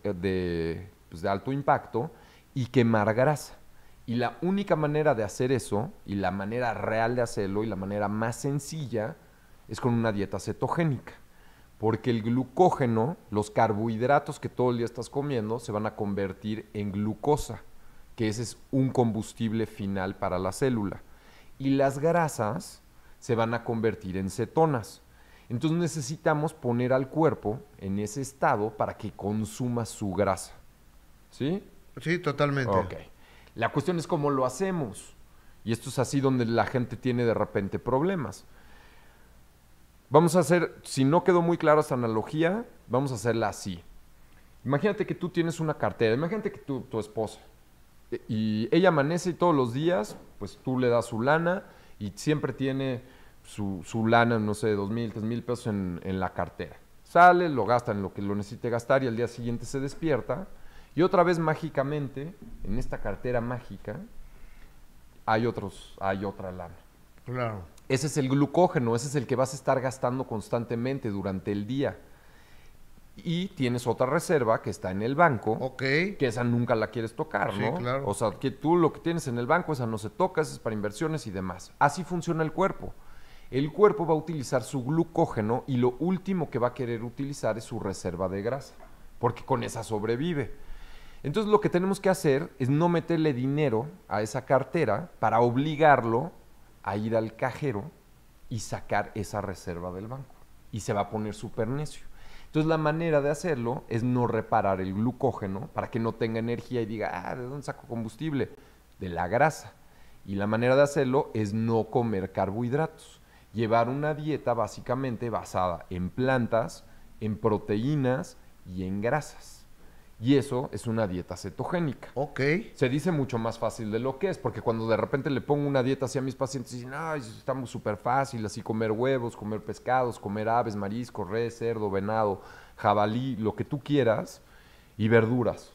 alto impacto y quemar grasa. Y la única manera de hacer eso, y la manera real de hacerlo, y la manera más sencilla, es con una dieta cetogénica. Porque el glucógeno, los carbohidratos que todo el día estás comiendo, se van a convertir en glucosa, que ese es un combustible final para la célula. Y las grasas se van a convertir en cetonas. Entonces necesitamos poner al cuerpo en ese estado para que consuma su grasa. ¿Sí? Sí, totalmente. Ok. La cuestión es cómo lo hacemos. Y esto es así donde la gente tiene de repente problemas. Vamos a hacer, si no quedó muy clara esta analogía, vamos a hacerla así. Imagínate que tú tienes una cartera, imagínate que tu esposa, y ella amanece y todos los días, pues tú le das su lana y siempre tiene su lana, no sé, 2,000, 3,000 pesos en la cartera. Sale, lo gasta en lo que lo necesite gastar y al día siguiente se despierta y otra vez mágicamente, en esta cartera mágica, hay otra lana. Claro. Ese es el glucógeno, ese es el que vas a estar gastando constantemente durante el día. Y tienes otra reserva que está en el banco, que esa nunca la quieres tocar, ¿no? Sí, claro. O sea, que tú lo que tienes en el banco, esa no se toca, esa es para inversiones y demás. Así funciona el cuerpo. El cuerpo va a utilizar su glucógeno y lo último que va a querer utilizar es su reserva de grasa, porque con esa sobrevive. Entonces lo que tenemos que hacer es no meterle dinero a esa cartera para obligarlo a ir al cajero y sacar esa reserva del banco. Y se va a poner súper necio. Entonces la manera de hacerlo es no reparar el glucógeno para que no tenga energía y diga, ¿de dónde saco combustible? De la grasa. Y la manera de hacerlo es no comer carbohidratos. Llevar una dieta básicamente basada en plantas, en proteínas y en grasas. Y eso es una dieta cetogénica. Ok. Se dice mucho más fácil de lo que es, porque cuando de repente le pongo una dieta así a mis pacientes, dicen, ay, estamos súper fácil, así comer huevos, comer pescados, comer aves, mariscos, res, cerdo, venado, jabalí, lo que tú quieras, y verduras.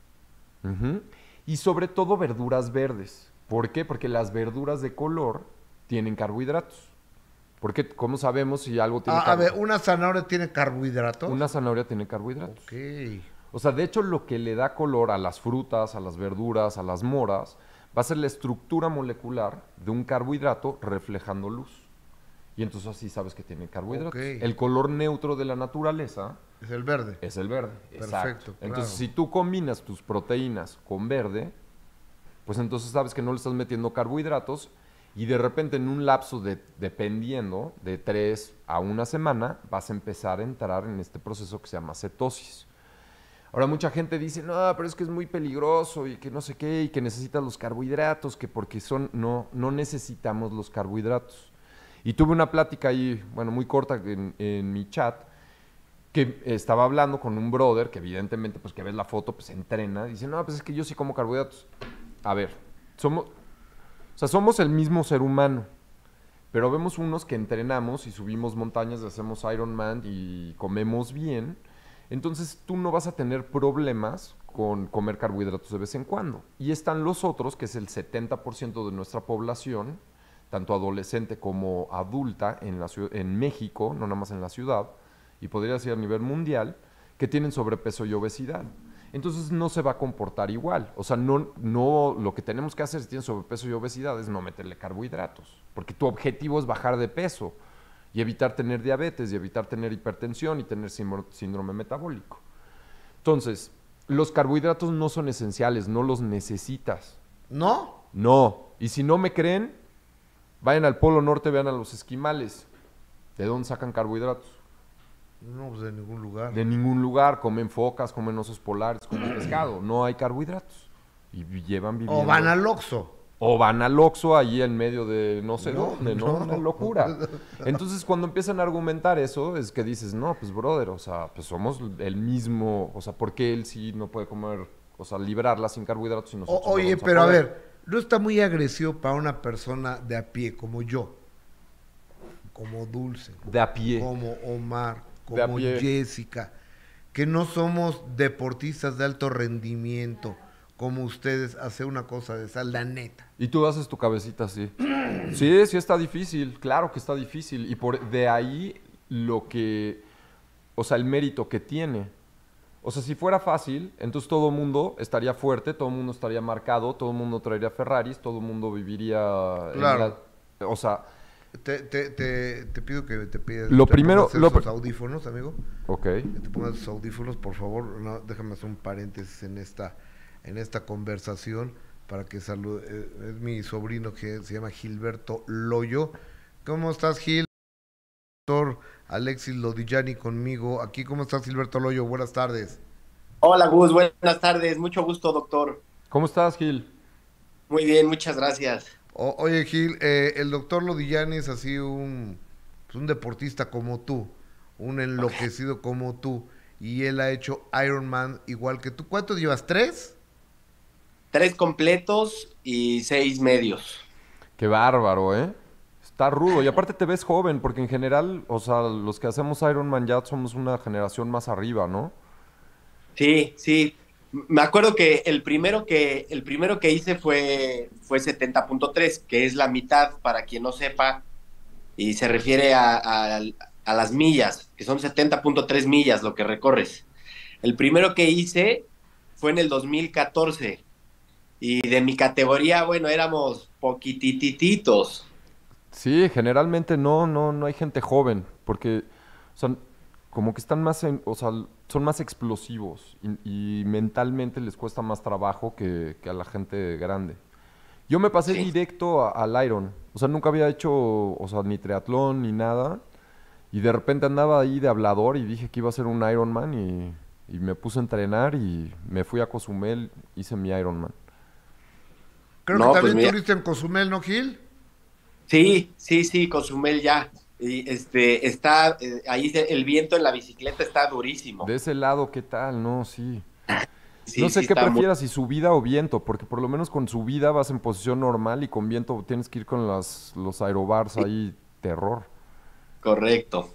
Y sobre todo verduras verdes. ¿Por qué? Porque las verduras de color tienen carbohidratos. Porque, ¿cómo sabemos si algo tiene carbohidratos? A ver, ¿una zanahoria tiene carbohidratos? Una zanahoria tiene carbohidratos. Ok. O sea, de hecho, lo que le da color a las frutas, a las verduras, a las moras, va a ser la estructura molecular de un carbohidrato reflejando luz. Y entonces así sabes que tiene carbohidratos. Okay. El color neutro de la naturaleza es el verde. Es el verde, perfecto. Exacto. Claro. Entonces, si tú combinas tus proteínas con verde, pues entonces sabes que no le estás metiendo carbohidratos y de repente en un lapso dependiendo de 3 a 1 semana, vas a empezar a entrar en este proceso que se llama cetosis. Ahora mucha gente dice, no, pero es que es muy peligroso y que no sé qué, y que necesitas los carbohidratos, que porque no necesitamos los carbohidratos. Y tuve una plática ahí, bueno, muy corta en mi chat, que estaba hablando con un brother, que evidentemente, pues que ves la foto, pues entrena, dice, no, pues es que yo sí como carbohidratos. A ver, somos el mismo ser humano, pero vemos unos que entrenamos y subimos montañas, hacemos Ironman y comemos bien. Entonces tú no vas a tener problemas con comer carbohidratos de vez en cuando. Y están los otros, que es el 70% de nuestra población, tanto adolescente como adulta en México, no nada más en la ciudad, y podría ser a nivel mundial, que tienen sobrepeso y obesidad. Entonces no se va a comportar igual. O sea, no lo que tenemos que hacer si tienes sobrepeso y obesidad es no meterle carbohidratos, porque tu objetivo es bajar de peso y evitar tener diabetes, y evitar tener hipertensión y tener síndrome metabólico. Entonces, los carbohidratos no son esenciales, no los necesitas. ¿No? No. Y si no me creen, vayan al Polo Norte, vean a los esquimales. ¿De dónde sacan carbohidratos? No, pues de ningún lugar. De ningún lugar. Comen focas, comen osos polares, comen pescado. No hay carbohidratos. Y llevan viviendo. O van al Oxxo. O van al Oxxo ahí en medio de no sé dónde, ¿no? Una locura. Entonces, cuando empiezan a argumentar eso, es que dices, no, pues, brother, o sea, pues somos el mismo, o sea, ¿por qué él sí no puede comer, o sea, librarla sin carbohidratos y nosotros Oye, no vamos pero a ver, no está muy agresivo para una persona de a pie, como yo, como Dulce, de a pie, como Omar, como Jessica, que no somos deportistas de alto rendimiento, como ustedes, hacer una cosa de esa, la neta. Y tú haces tu cabecita así. Sí, sí está difícil, claro que está difícil. Y de ahí o sea, el mérito que tiene. O sea, si fuera fácil, entonces todo el mundo estaría fuerte, todo el mundo estaría marcado, todo el mundo traería Ferraris, todo el mundo viviría... Claro. O sea... Te pido que te pidas... Lo primero... Esos audífonos, amigo. Ok. Que te pongas esos audífonos, por favor. No, déjame hacer un paréntesis en esta conversación para que salude. Es mi sobrino que se llama Gilberto Loyo. ¿Cómo estás, Gil? Doctor Alexis Lodillani conmigo. Aquí, ¿cómo estás, Gilberto Loyo? Buenas tardes. Hola, Gus. Buenas tardes. Mucho gusto, doctor. ¿Cómo estás, Gil? Muy bien, muchas gracias. Oye, Gil, el doctor Lodillani es así un deportista como tú, un enloquecido como tú, y él ha hecho Ironman igual que tú. ¿Cuántos llevas? ¿3? 3 completos y 6 medios. Qué bárbaro, ¿eh? Está rudo. Y aparte te ves joven, porque en general, o sea, los que hacemos Ironman ya somos una generación más arriba, ¿no? Sí, sí. Me acuerdo que el primero que hice fue 70.3, que es la mitad, para quien no sepa, y se refiere a las millas, que son 70.3 millas lo que recorres. El primero que hice fue en el 2014. Y de mi categoría, bueno, éramos poquitititos. Sí, generalmente no hay gente joven, porque, o sea, como que están más, o sea, son más explosivos y mentalmente les cuesta más trabajo que a la gente grande. Yo me pasé directo al Iron, o sea, nunca había hecho, o sea, ni triatlón ni nada, y de repente andaba ahí de hablador y dije que iba a ser un Ironman y me puse a entrenar y me fui a Cozumel, hice mi Ironman. Creo que también estuviste en Cozumel, ¿no, Gil? Sí, Cozumel ya. Y está ahí el viento en la bicicleta está durísimo. De ese lado, ¿qué tal? No, sí. Sí, no sé sí qué prefieras, si subida o viento, porque por lo menos con subida vas en posición normal y con viento tienes que ir con los aerobars ahí, terror. Correcto.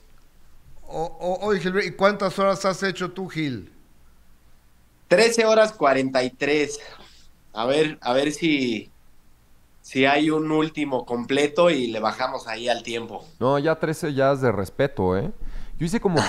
Oye, Gil, ¿y cuántas horas has hecho tú, Gil? 13 horas 43. A ver si hay un último completo y le bajamos ahí al tiempo. No, ya 13 ya es de respeto, ¿eh? Yo hice como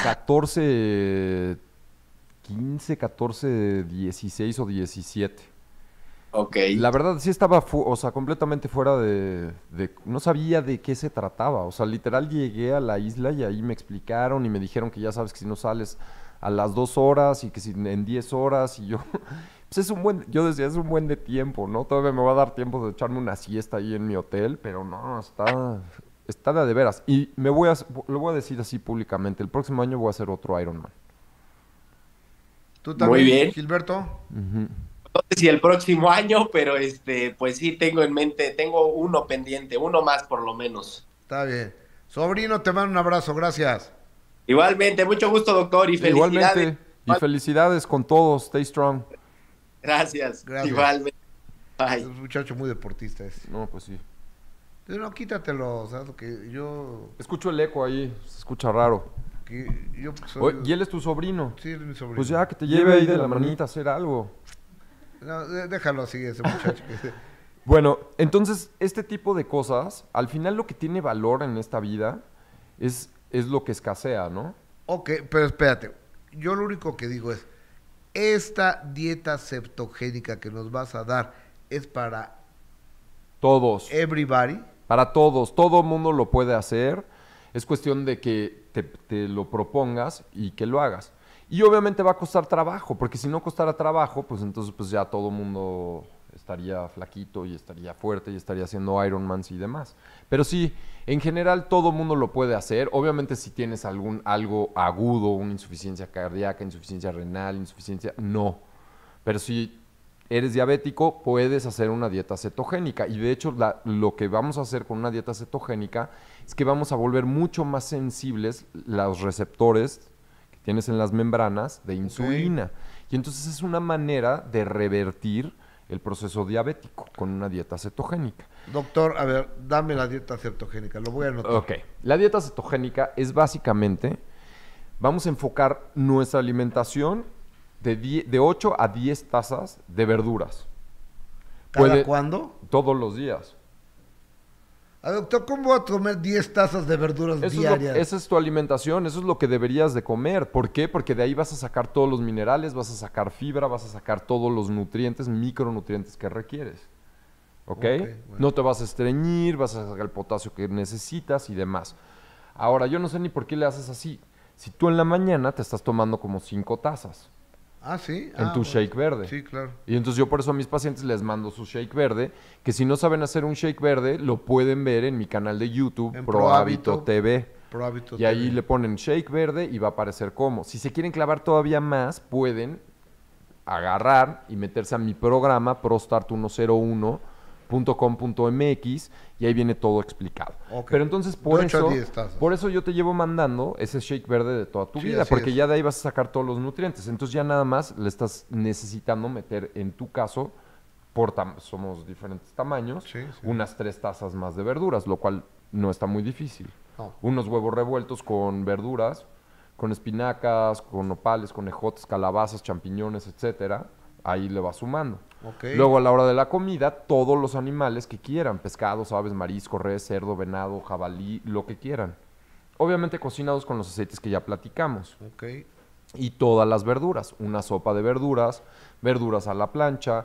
14, 15, 14, 16 o 17. Ok. La verdad sí estaba, o sea, completamente fuera de... No sabía de qué se trataba. O sea, literal llegué a la isla y ahí me explicaron y me dijeron que ya sabes que si no sales a las 2 horas y que si en 10 horas y yo... Pues yo decía, es un buen de tiempo, ¿no? Todavía me va a dar tiempo de echarme una siesta ahí en mi hotel, pero no, está de veras. Y lo voy a decir así públicamente, el próximo año voy a hacer otro Ironman. ¿Tú también, muy bien, Gilberto? No sé si el próximo año, pero pues sí tengo en mente, tengo uno pendiente, uno más por lo menos. Está bien. Sobrino, te mando un abrazo, gracias. Igualmente, mucho gusto, doctor, y felicidades. Igualmente, y felicidades con todos, stay strong. Gracias. Igualmente. Bye. Es un muchacho muy deportista ese. No, pues sí. No, quítatelo, ¿sabes? Que yo... Escucho el eco ahí, se escucha raro. ¿Y él es tu sobrino? Sí, es mi sobrino. Pues ya, que te lleve ahí de la manita a hacer algo. No, déjalo así, ese muchacho. Bueno, entonces, este tipo de cosas, al final lo que tiene valor en esta vida es lo que escasea, ¿no? Ok, pero espérate. Yo lo único que digo es, esta dieta cetogénica que nos vas a dar es para... Todos. Everybody. Para todos. Todo mundo lo puede hacer. Es cuestión de que te lo propongas y que lo hagas. Y obviamente va a costar trabajo, porque si no costara trabajo, pues entonces pues ya todo mundo estaría flaquito y estaría fuerte y estaría haciendo Ironmans y demás. Pero sí, en general todo mundo lo puede hacer. Obviamente si tienes algo agudo, una insuficiencia cardíaca, insuficiencia renal, no. Pero si eres diabético, puedes hacer una dieta cetogénica. Y de hecho lo que vamos a hacer con una dieta cetogénica es que vamos a volver mucho más sensibles los receptores que tienes en las membranas de insulina. Okay. Y entonces es una manera de revertir el proceso diabético con una dieta cetogénica. Doctor, a ver, dame la dieta cetogénica, lo voy a anotar. Ok, la dieta cetogénica es básicamente, vamos a enfocar nuestra alimentación de 8 a 10 tazas de verduras. ¿Cada cuándo? Todos los días. Doctor, ¿cómo voy a comer 10 tazas de verduras diarias? Esa es tu alimentación, eso es lo que deberías de comer. ¿Por qué? Porque de ahí vas a sacar todos los minerales, vas a sacar fibra, vas a sacar todos los nutrientes, micronutrientes que requieres. ¿Ok? Bueno. No te vas a estreñir, vas a sacar el potasio que necesitas y demás. Ahora, yo no sé ni por qué le haces así. Si tú en la mañana te estás tomando como 5 tazas. Ah, ¿sí? En tu shake verde. Sí, claro. Y entonces yo por eso a mis pacientes les mando su shake verde, que si no saben hacer un shake verde, lo pueden ver en mi canal de YouTube, ProHábito TV. ProHábito y ahí le ponen shake verde y va a aparecer como. Si se quieren clavar todavía más, pueden agarrar y meterse a mi programa, prostart101.com.mx, y ahí viene todo explicado. Okay. Pero entonces por eso yo te llevo mandando ese shake verde de toda tu vida, porque ya de ahí vas a sacar todos los nutrientes. Entonces ya nada más le estás necesitando meter, en tu caso, somos diferentes tamaños, unas 3 tazas más de verduras, lo cual no está muy difícil. No. Unos huevos revueltos con verduras, con espinacas, con nopales, con ejotes, calabazas, champiñones, etcétera. Ahí le vas sumando. Okay. Luego a la hora de la comida, todos los animales que quieran, pescados, aves, marisco, res, cerdo, venado, jabalí, lo que quieran. Obviamente cocinados con los aceites que ya platicamos. Okay. Y todas las verduras, una sopa de verduras, verduras a la plancha,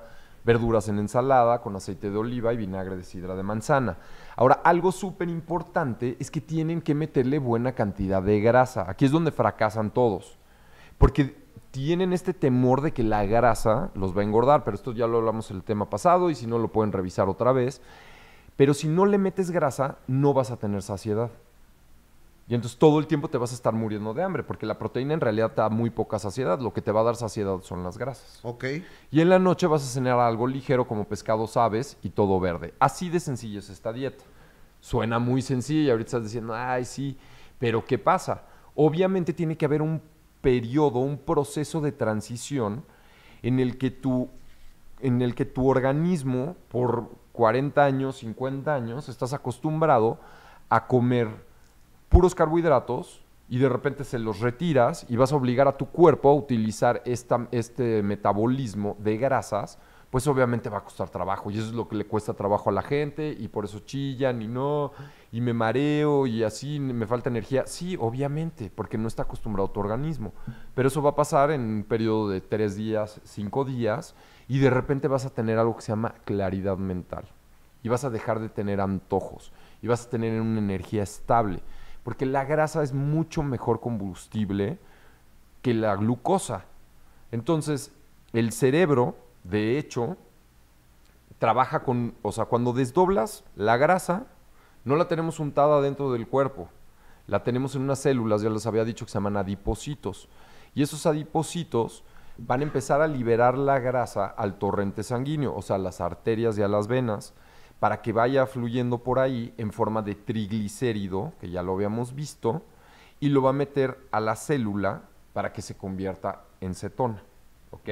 verduras en ensalada con aceite de oliva y vinagre de sidra de manzana. Ahora, algo súper importante es que tienen que meterle buena cantidad de grasa. Aquí es donde fracasan todos, porque tienen este temor de que la grasa los va a engordar, pero esto ya lo hablamos en el tema pasado y si no lo pueden revisar otra vez. Pero si no le metes grasa, no vas a tener saciedad. Y entonces todo el tiempo te vas a estar muriendo de hambre, porque la proteína en realidad te da muy poca saciedad. Lo que te va a dar saciedad son las grasas. Ok. Y en la noche vas a cenar algo ligero como pescados, aves y todo verde. Así de sencilla es esta dieta. Suena muy sencilla y ahorita estás diciendo, ay, sí, pero ¿qué pasa? Obviamente tiene que haber un periodo, un proceso de transición en el que tu organismo por 40 años, 50 años, estás acostumbrado a comer puros carbohidratos y de repente se los retiras y vas a obligar a tu cuerpo a utilizar este metabolismo de grasas, pues obviamente va a costar trabajo y eso es lo que le cuesta trabajo a la gente y por eso chillan y me mareo y así me falta energía. Sí, obviamente, porque no está acostumbrado tu organismo, pero eso va a pasar en un periodo de 3 días, 5 días y de repente vas a tener algo que se llama claridad mental y vas a dejar de tener antojos y vas a tener una energía estable. Porque la grasa es mucho mejor combustible que la glucosa. Entonces, el cerebro, de hecho, trabaja cuando desdoblas la grasa, no la tenemos untada dentro del cuerpo. La tenemos en unas células, ya les había dicho, que se llaman adipocitos. Y esos adipocitos van a empezar a liberar la grasa al torrente sanguíneo, o sea, a las arterias y a las venas, para que vaya fluyendo por ahí en forma de triglicérido, que ya lo habíamos visto, y lo va a meter a la célula para que se convierta en cetona, ¿ok?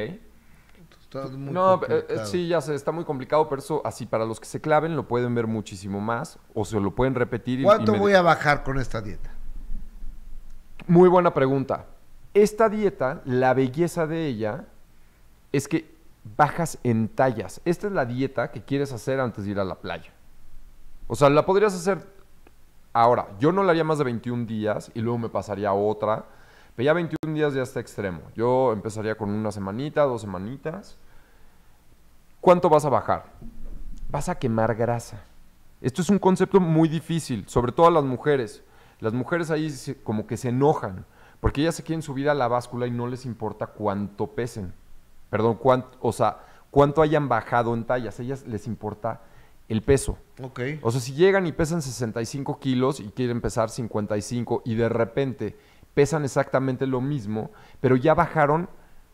Sí, ya sé, está muy complicado, pero eso así para los que se claven lo pueden ver muchísimo más, o se lo pueden repetir. ¿Cuánto voy a bajar con esta dieta? Muy buena pregunta. Esta dieta, la belleza de ella es que bajas en tallas. Esta es la dieta que quieres hacer antes de ir a la playa. O sea, la podrías hacer ahora. Yo no la haría más de 21 días y luego me pasaría a otra. Pero ya 21 días ya está extremo. Yo empezaría con una semanita, 2 semanitas. ¿Cuánto vas a bajar? Vas a quemar grasa. Esto es un concepto muy difícil, sobre todo a las mujeres. Las mujeres ahí como que se enojan, porque ellas se quieren subir a la báscula y no les importa cuánto pesen. Perdón, cuánto hayan bajado en tallas. A ellas les importa el peso. Okay. O sea, si llegan y pesan 65 kilos y quieren pesar 55 y de repente pesan exactamente lo mismo, pero ya bajaron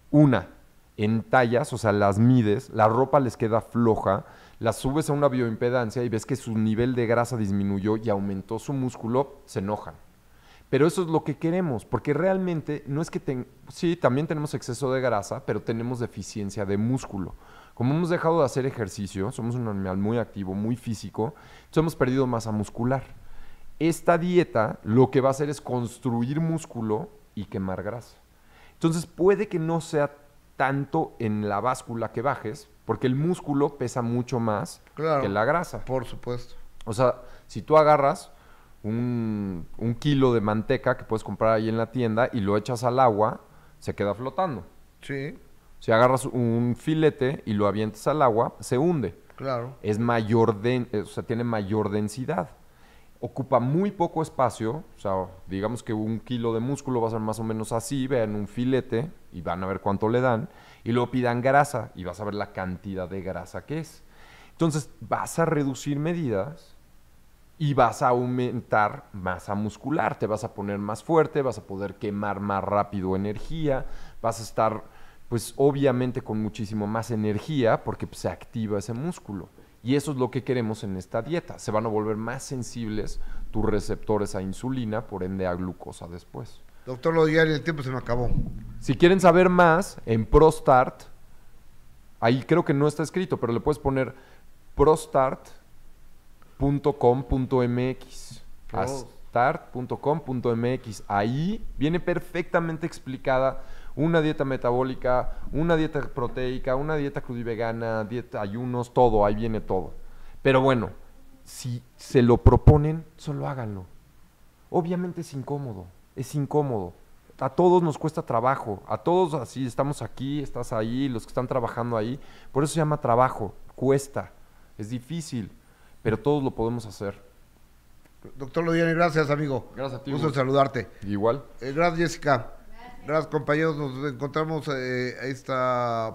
en tallas, o sea, las mides, la ropa les queda floja, las subes a una bioimpedancia y ves que su nivel de grasa disminuyó y aumentó su músculo, se enojan. Pero eso es lo que queremos, porque realmente no es que sí, también tenemos exceso de grasa, pero tenemos deficiencia de músculo. Como hemos dejado de hacer ejercicio, somos un animal muy activo, muy físico, entonces hemos perdido masa muscular. Esta dieta lo que va a hacer es construir músculo y quemar grasa. Entonces puede que no sea tanto en la báscula que bajes, porque el músculo pesa mucho más que la grasa. Por supuesto. O sea, si tú agarras un kilo de manteca que puedes comprar ahí en la tienda y lo echas al agua, se queda flotando. Sí. Si agarras un filete y lo avientas al agua, se hunde. Claro. Es tiene mayor densidad. Ocupa muy poco espacio, o sea, digamos que 1 kilo de músculo va a ser más o menos así, vean un filete y van a ver cuánto le dan, y luego pidan grasa y vas a ver la cantidad de grasa que es. Entonces vas a reducir medidas y vas a aumentar masa muscular, te vas a poner más fuerte, vas a poder quemar más rápido energía, vas a estar, pues obviamente con muchísimo más energía porque pues, se activa ese músculo. Y eso es lo que queremos en esta dieta. Se van a volver más sensibles tus receptores a insulina, por ende a glucosa después. Doctor Lodiari, el tiempo se me acabó. Si quieren saber más, en ProStart, ahí creo que no está escrito, pero le puedes poner prostart.com.mx. Start.com.mx. Ahí viene perfectamente explicada una dieta metabólica, una dieta proteica, una dieta crudivegana, dieta ayunos, todo, ahí viene todo. Pero bueno, si se lo proponen, solo háganlo. Obviamente es incómodo. a todos nos cuesta trabajo, a todos así, estamos aquí, estás ahí, los que están trabajando ahí, por eso se llama trabajo, cuesta, es difícil, pero todos lo podemos hacer. Doctor Lodiani, gracias, amigo. Gracias a ti. Gusto en saludarte. Igual. Gracias, Jessica. Gracias, compañeros. Nos encontramos, ahí está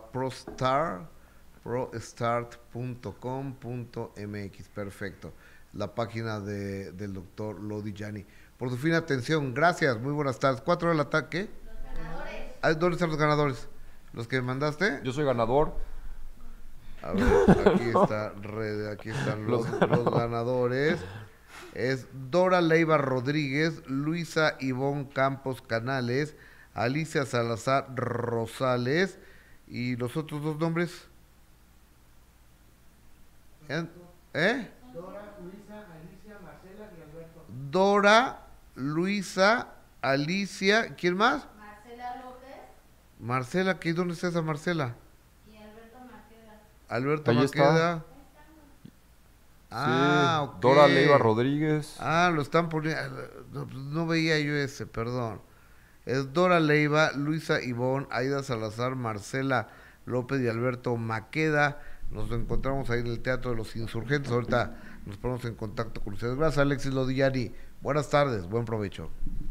prostart.com.mx. Perfecto. La página del doctor Lodiani. Por su fina atención, gracias, muy buenas tardes. 4 de la tarde, ¿qué? Los ganadores. ¿Dónde están los ganadores? ¿Los que me mandaste? Yo soy ganador. A ver, aquí están los ganadores. Es Dora Leiva Rodríguez, Luisa Ivonne Campos Canales, Alicia Salazar Rosales, y los otros dos nombres. Dora, Luisa, Alicia, Marcela y Alberto. Dora, Luisa, Alicia, ¿quién más? Marcela López. Marcela, ¿dónde está esa Marcela? Y Alberto Maqueda. Alberto Ahí Maqueda. está. Ah, sí, ok. Dora Leiva Rodríguez. Ah, lo están poniendo. No veía yo ese, perdón. Es Dora Leiva, Luisa Ivonne, Aida Salazar, Marcela López y Alberto Maqueda. Nos encontramos ahí en el Teatro de los Insurgentes. Ahorita nos ponemos en contacto con ustedes. Gracias, Alexis Lodiani. Buenas tardes, buen provecho.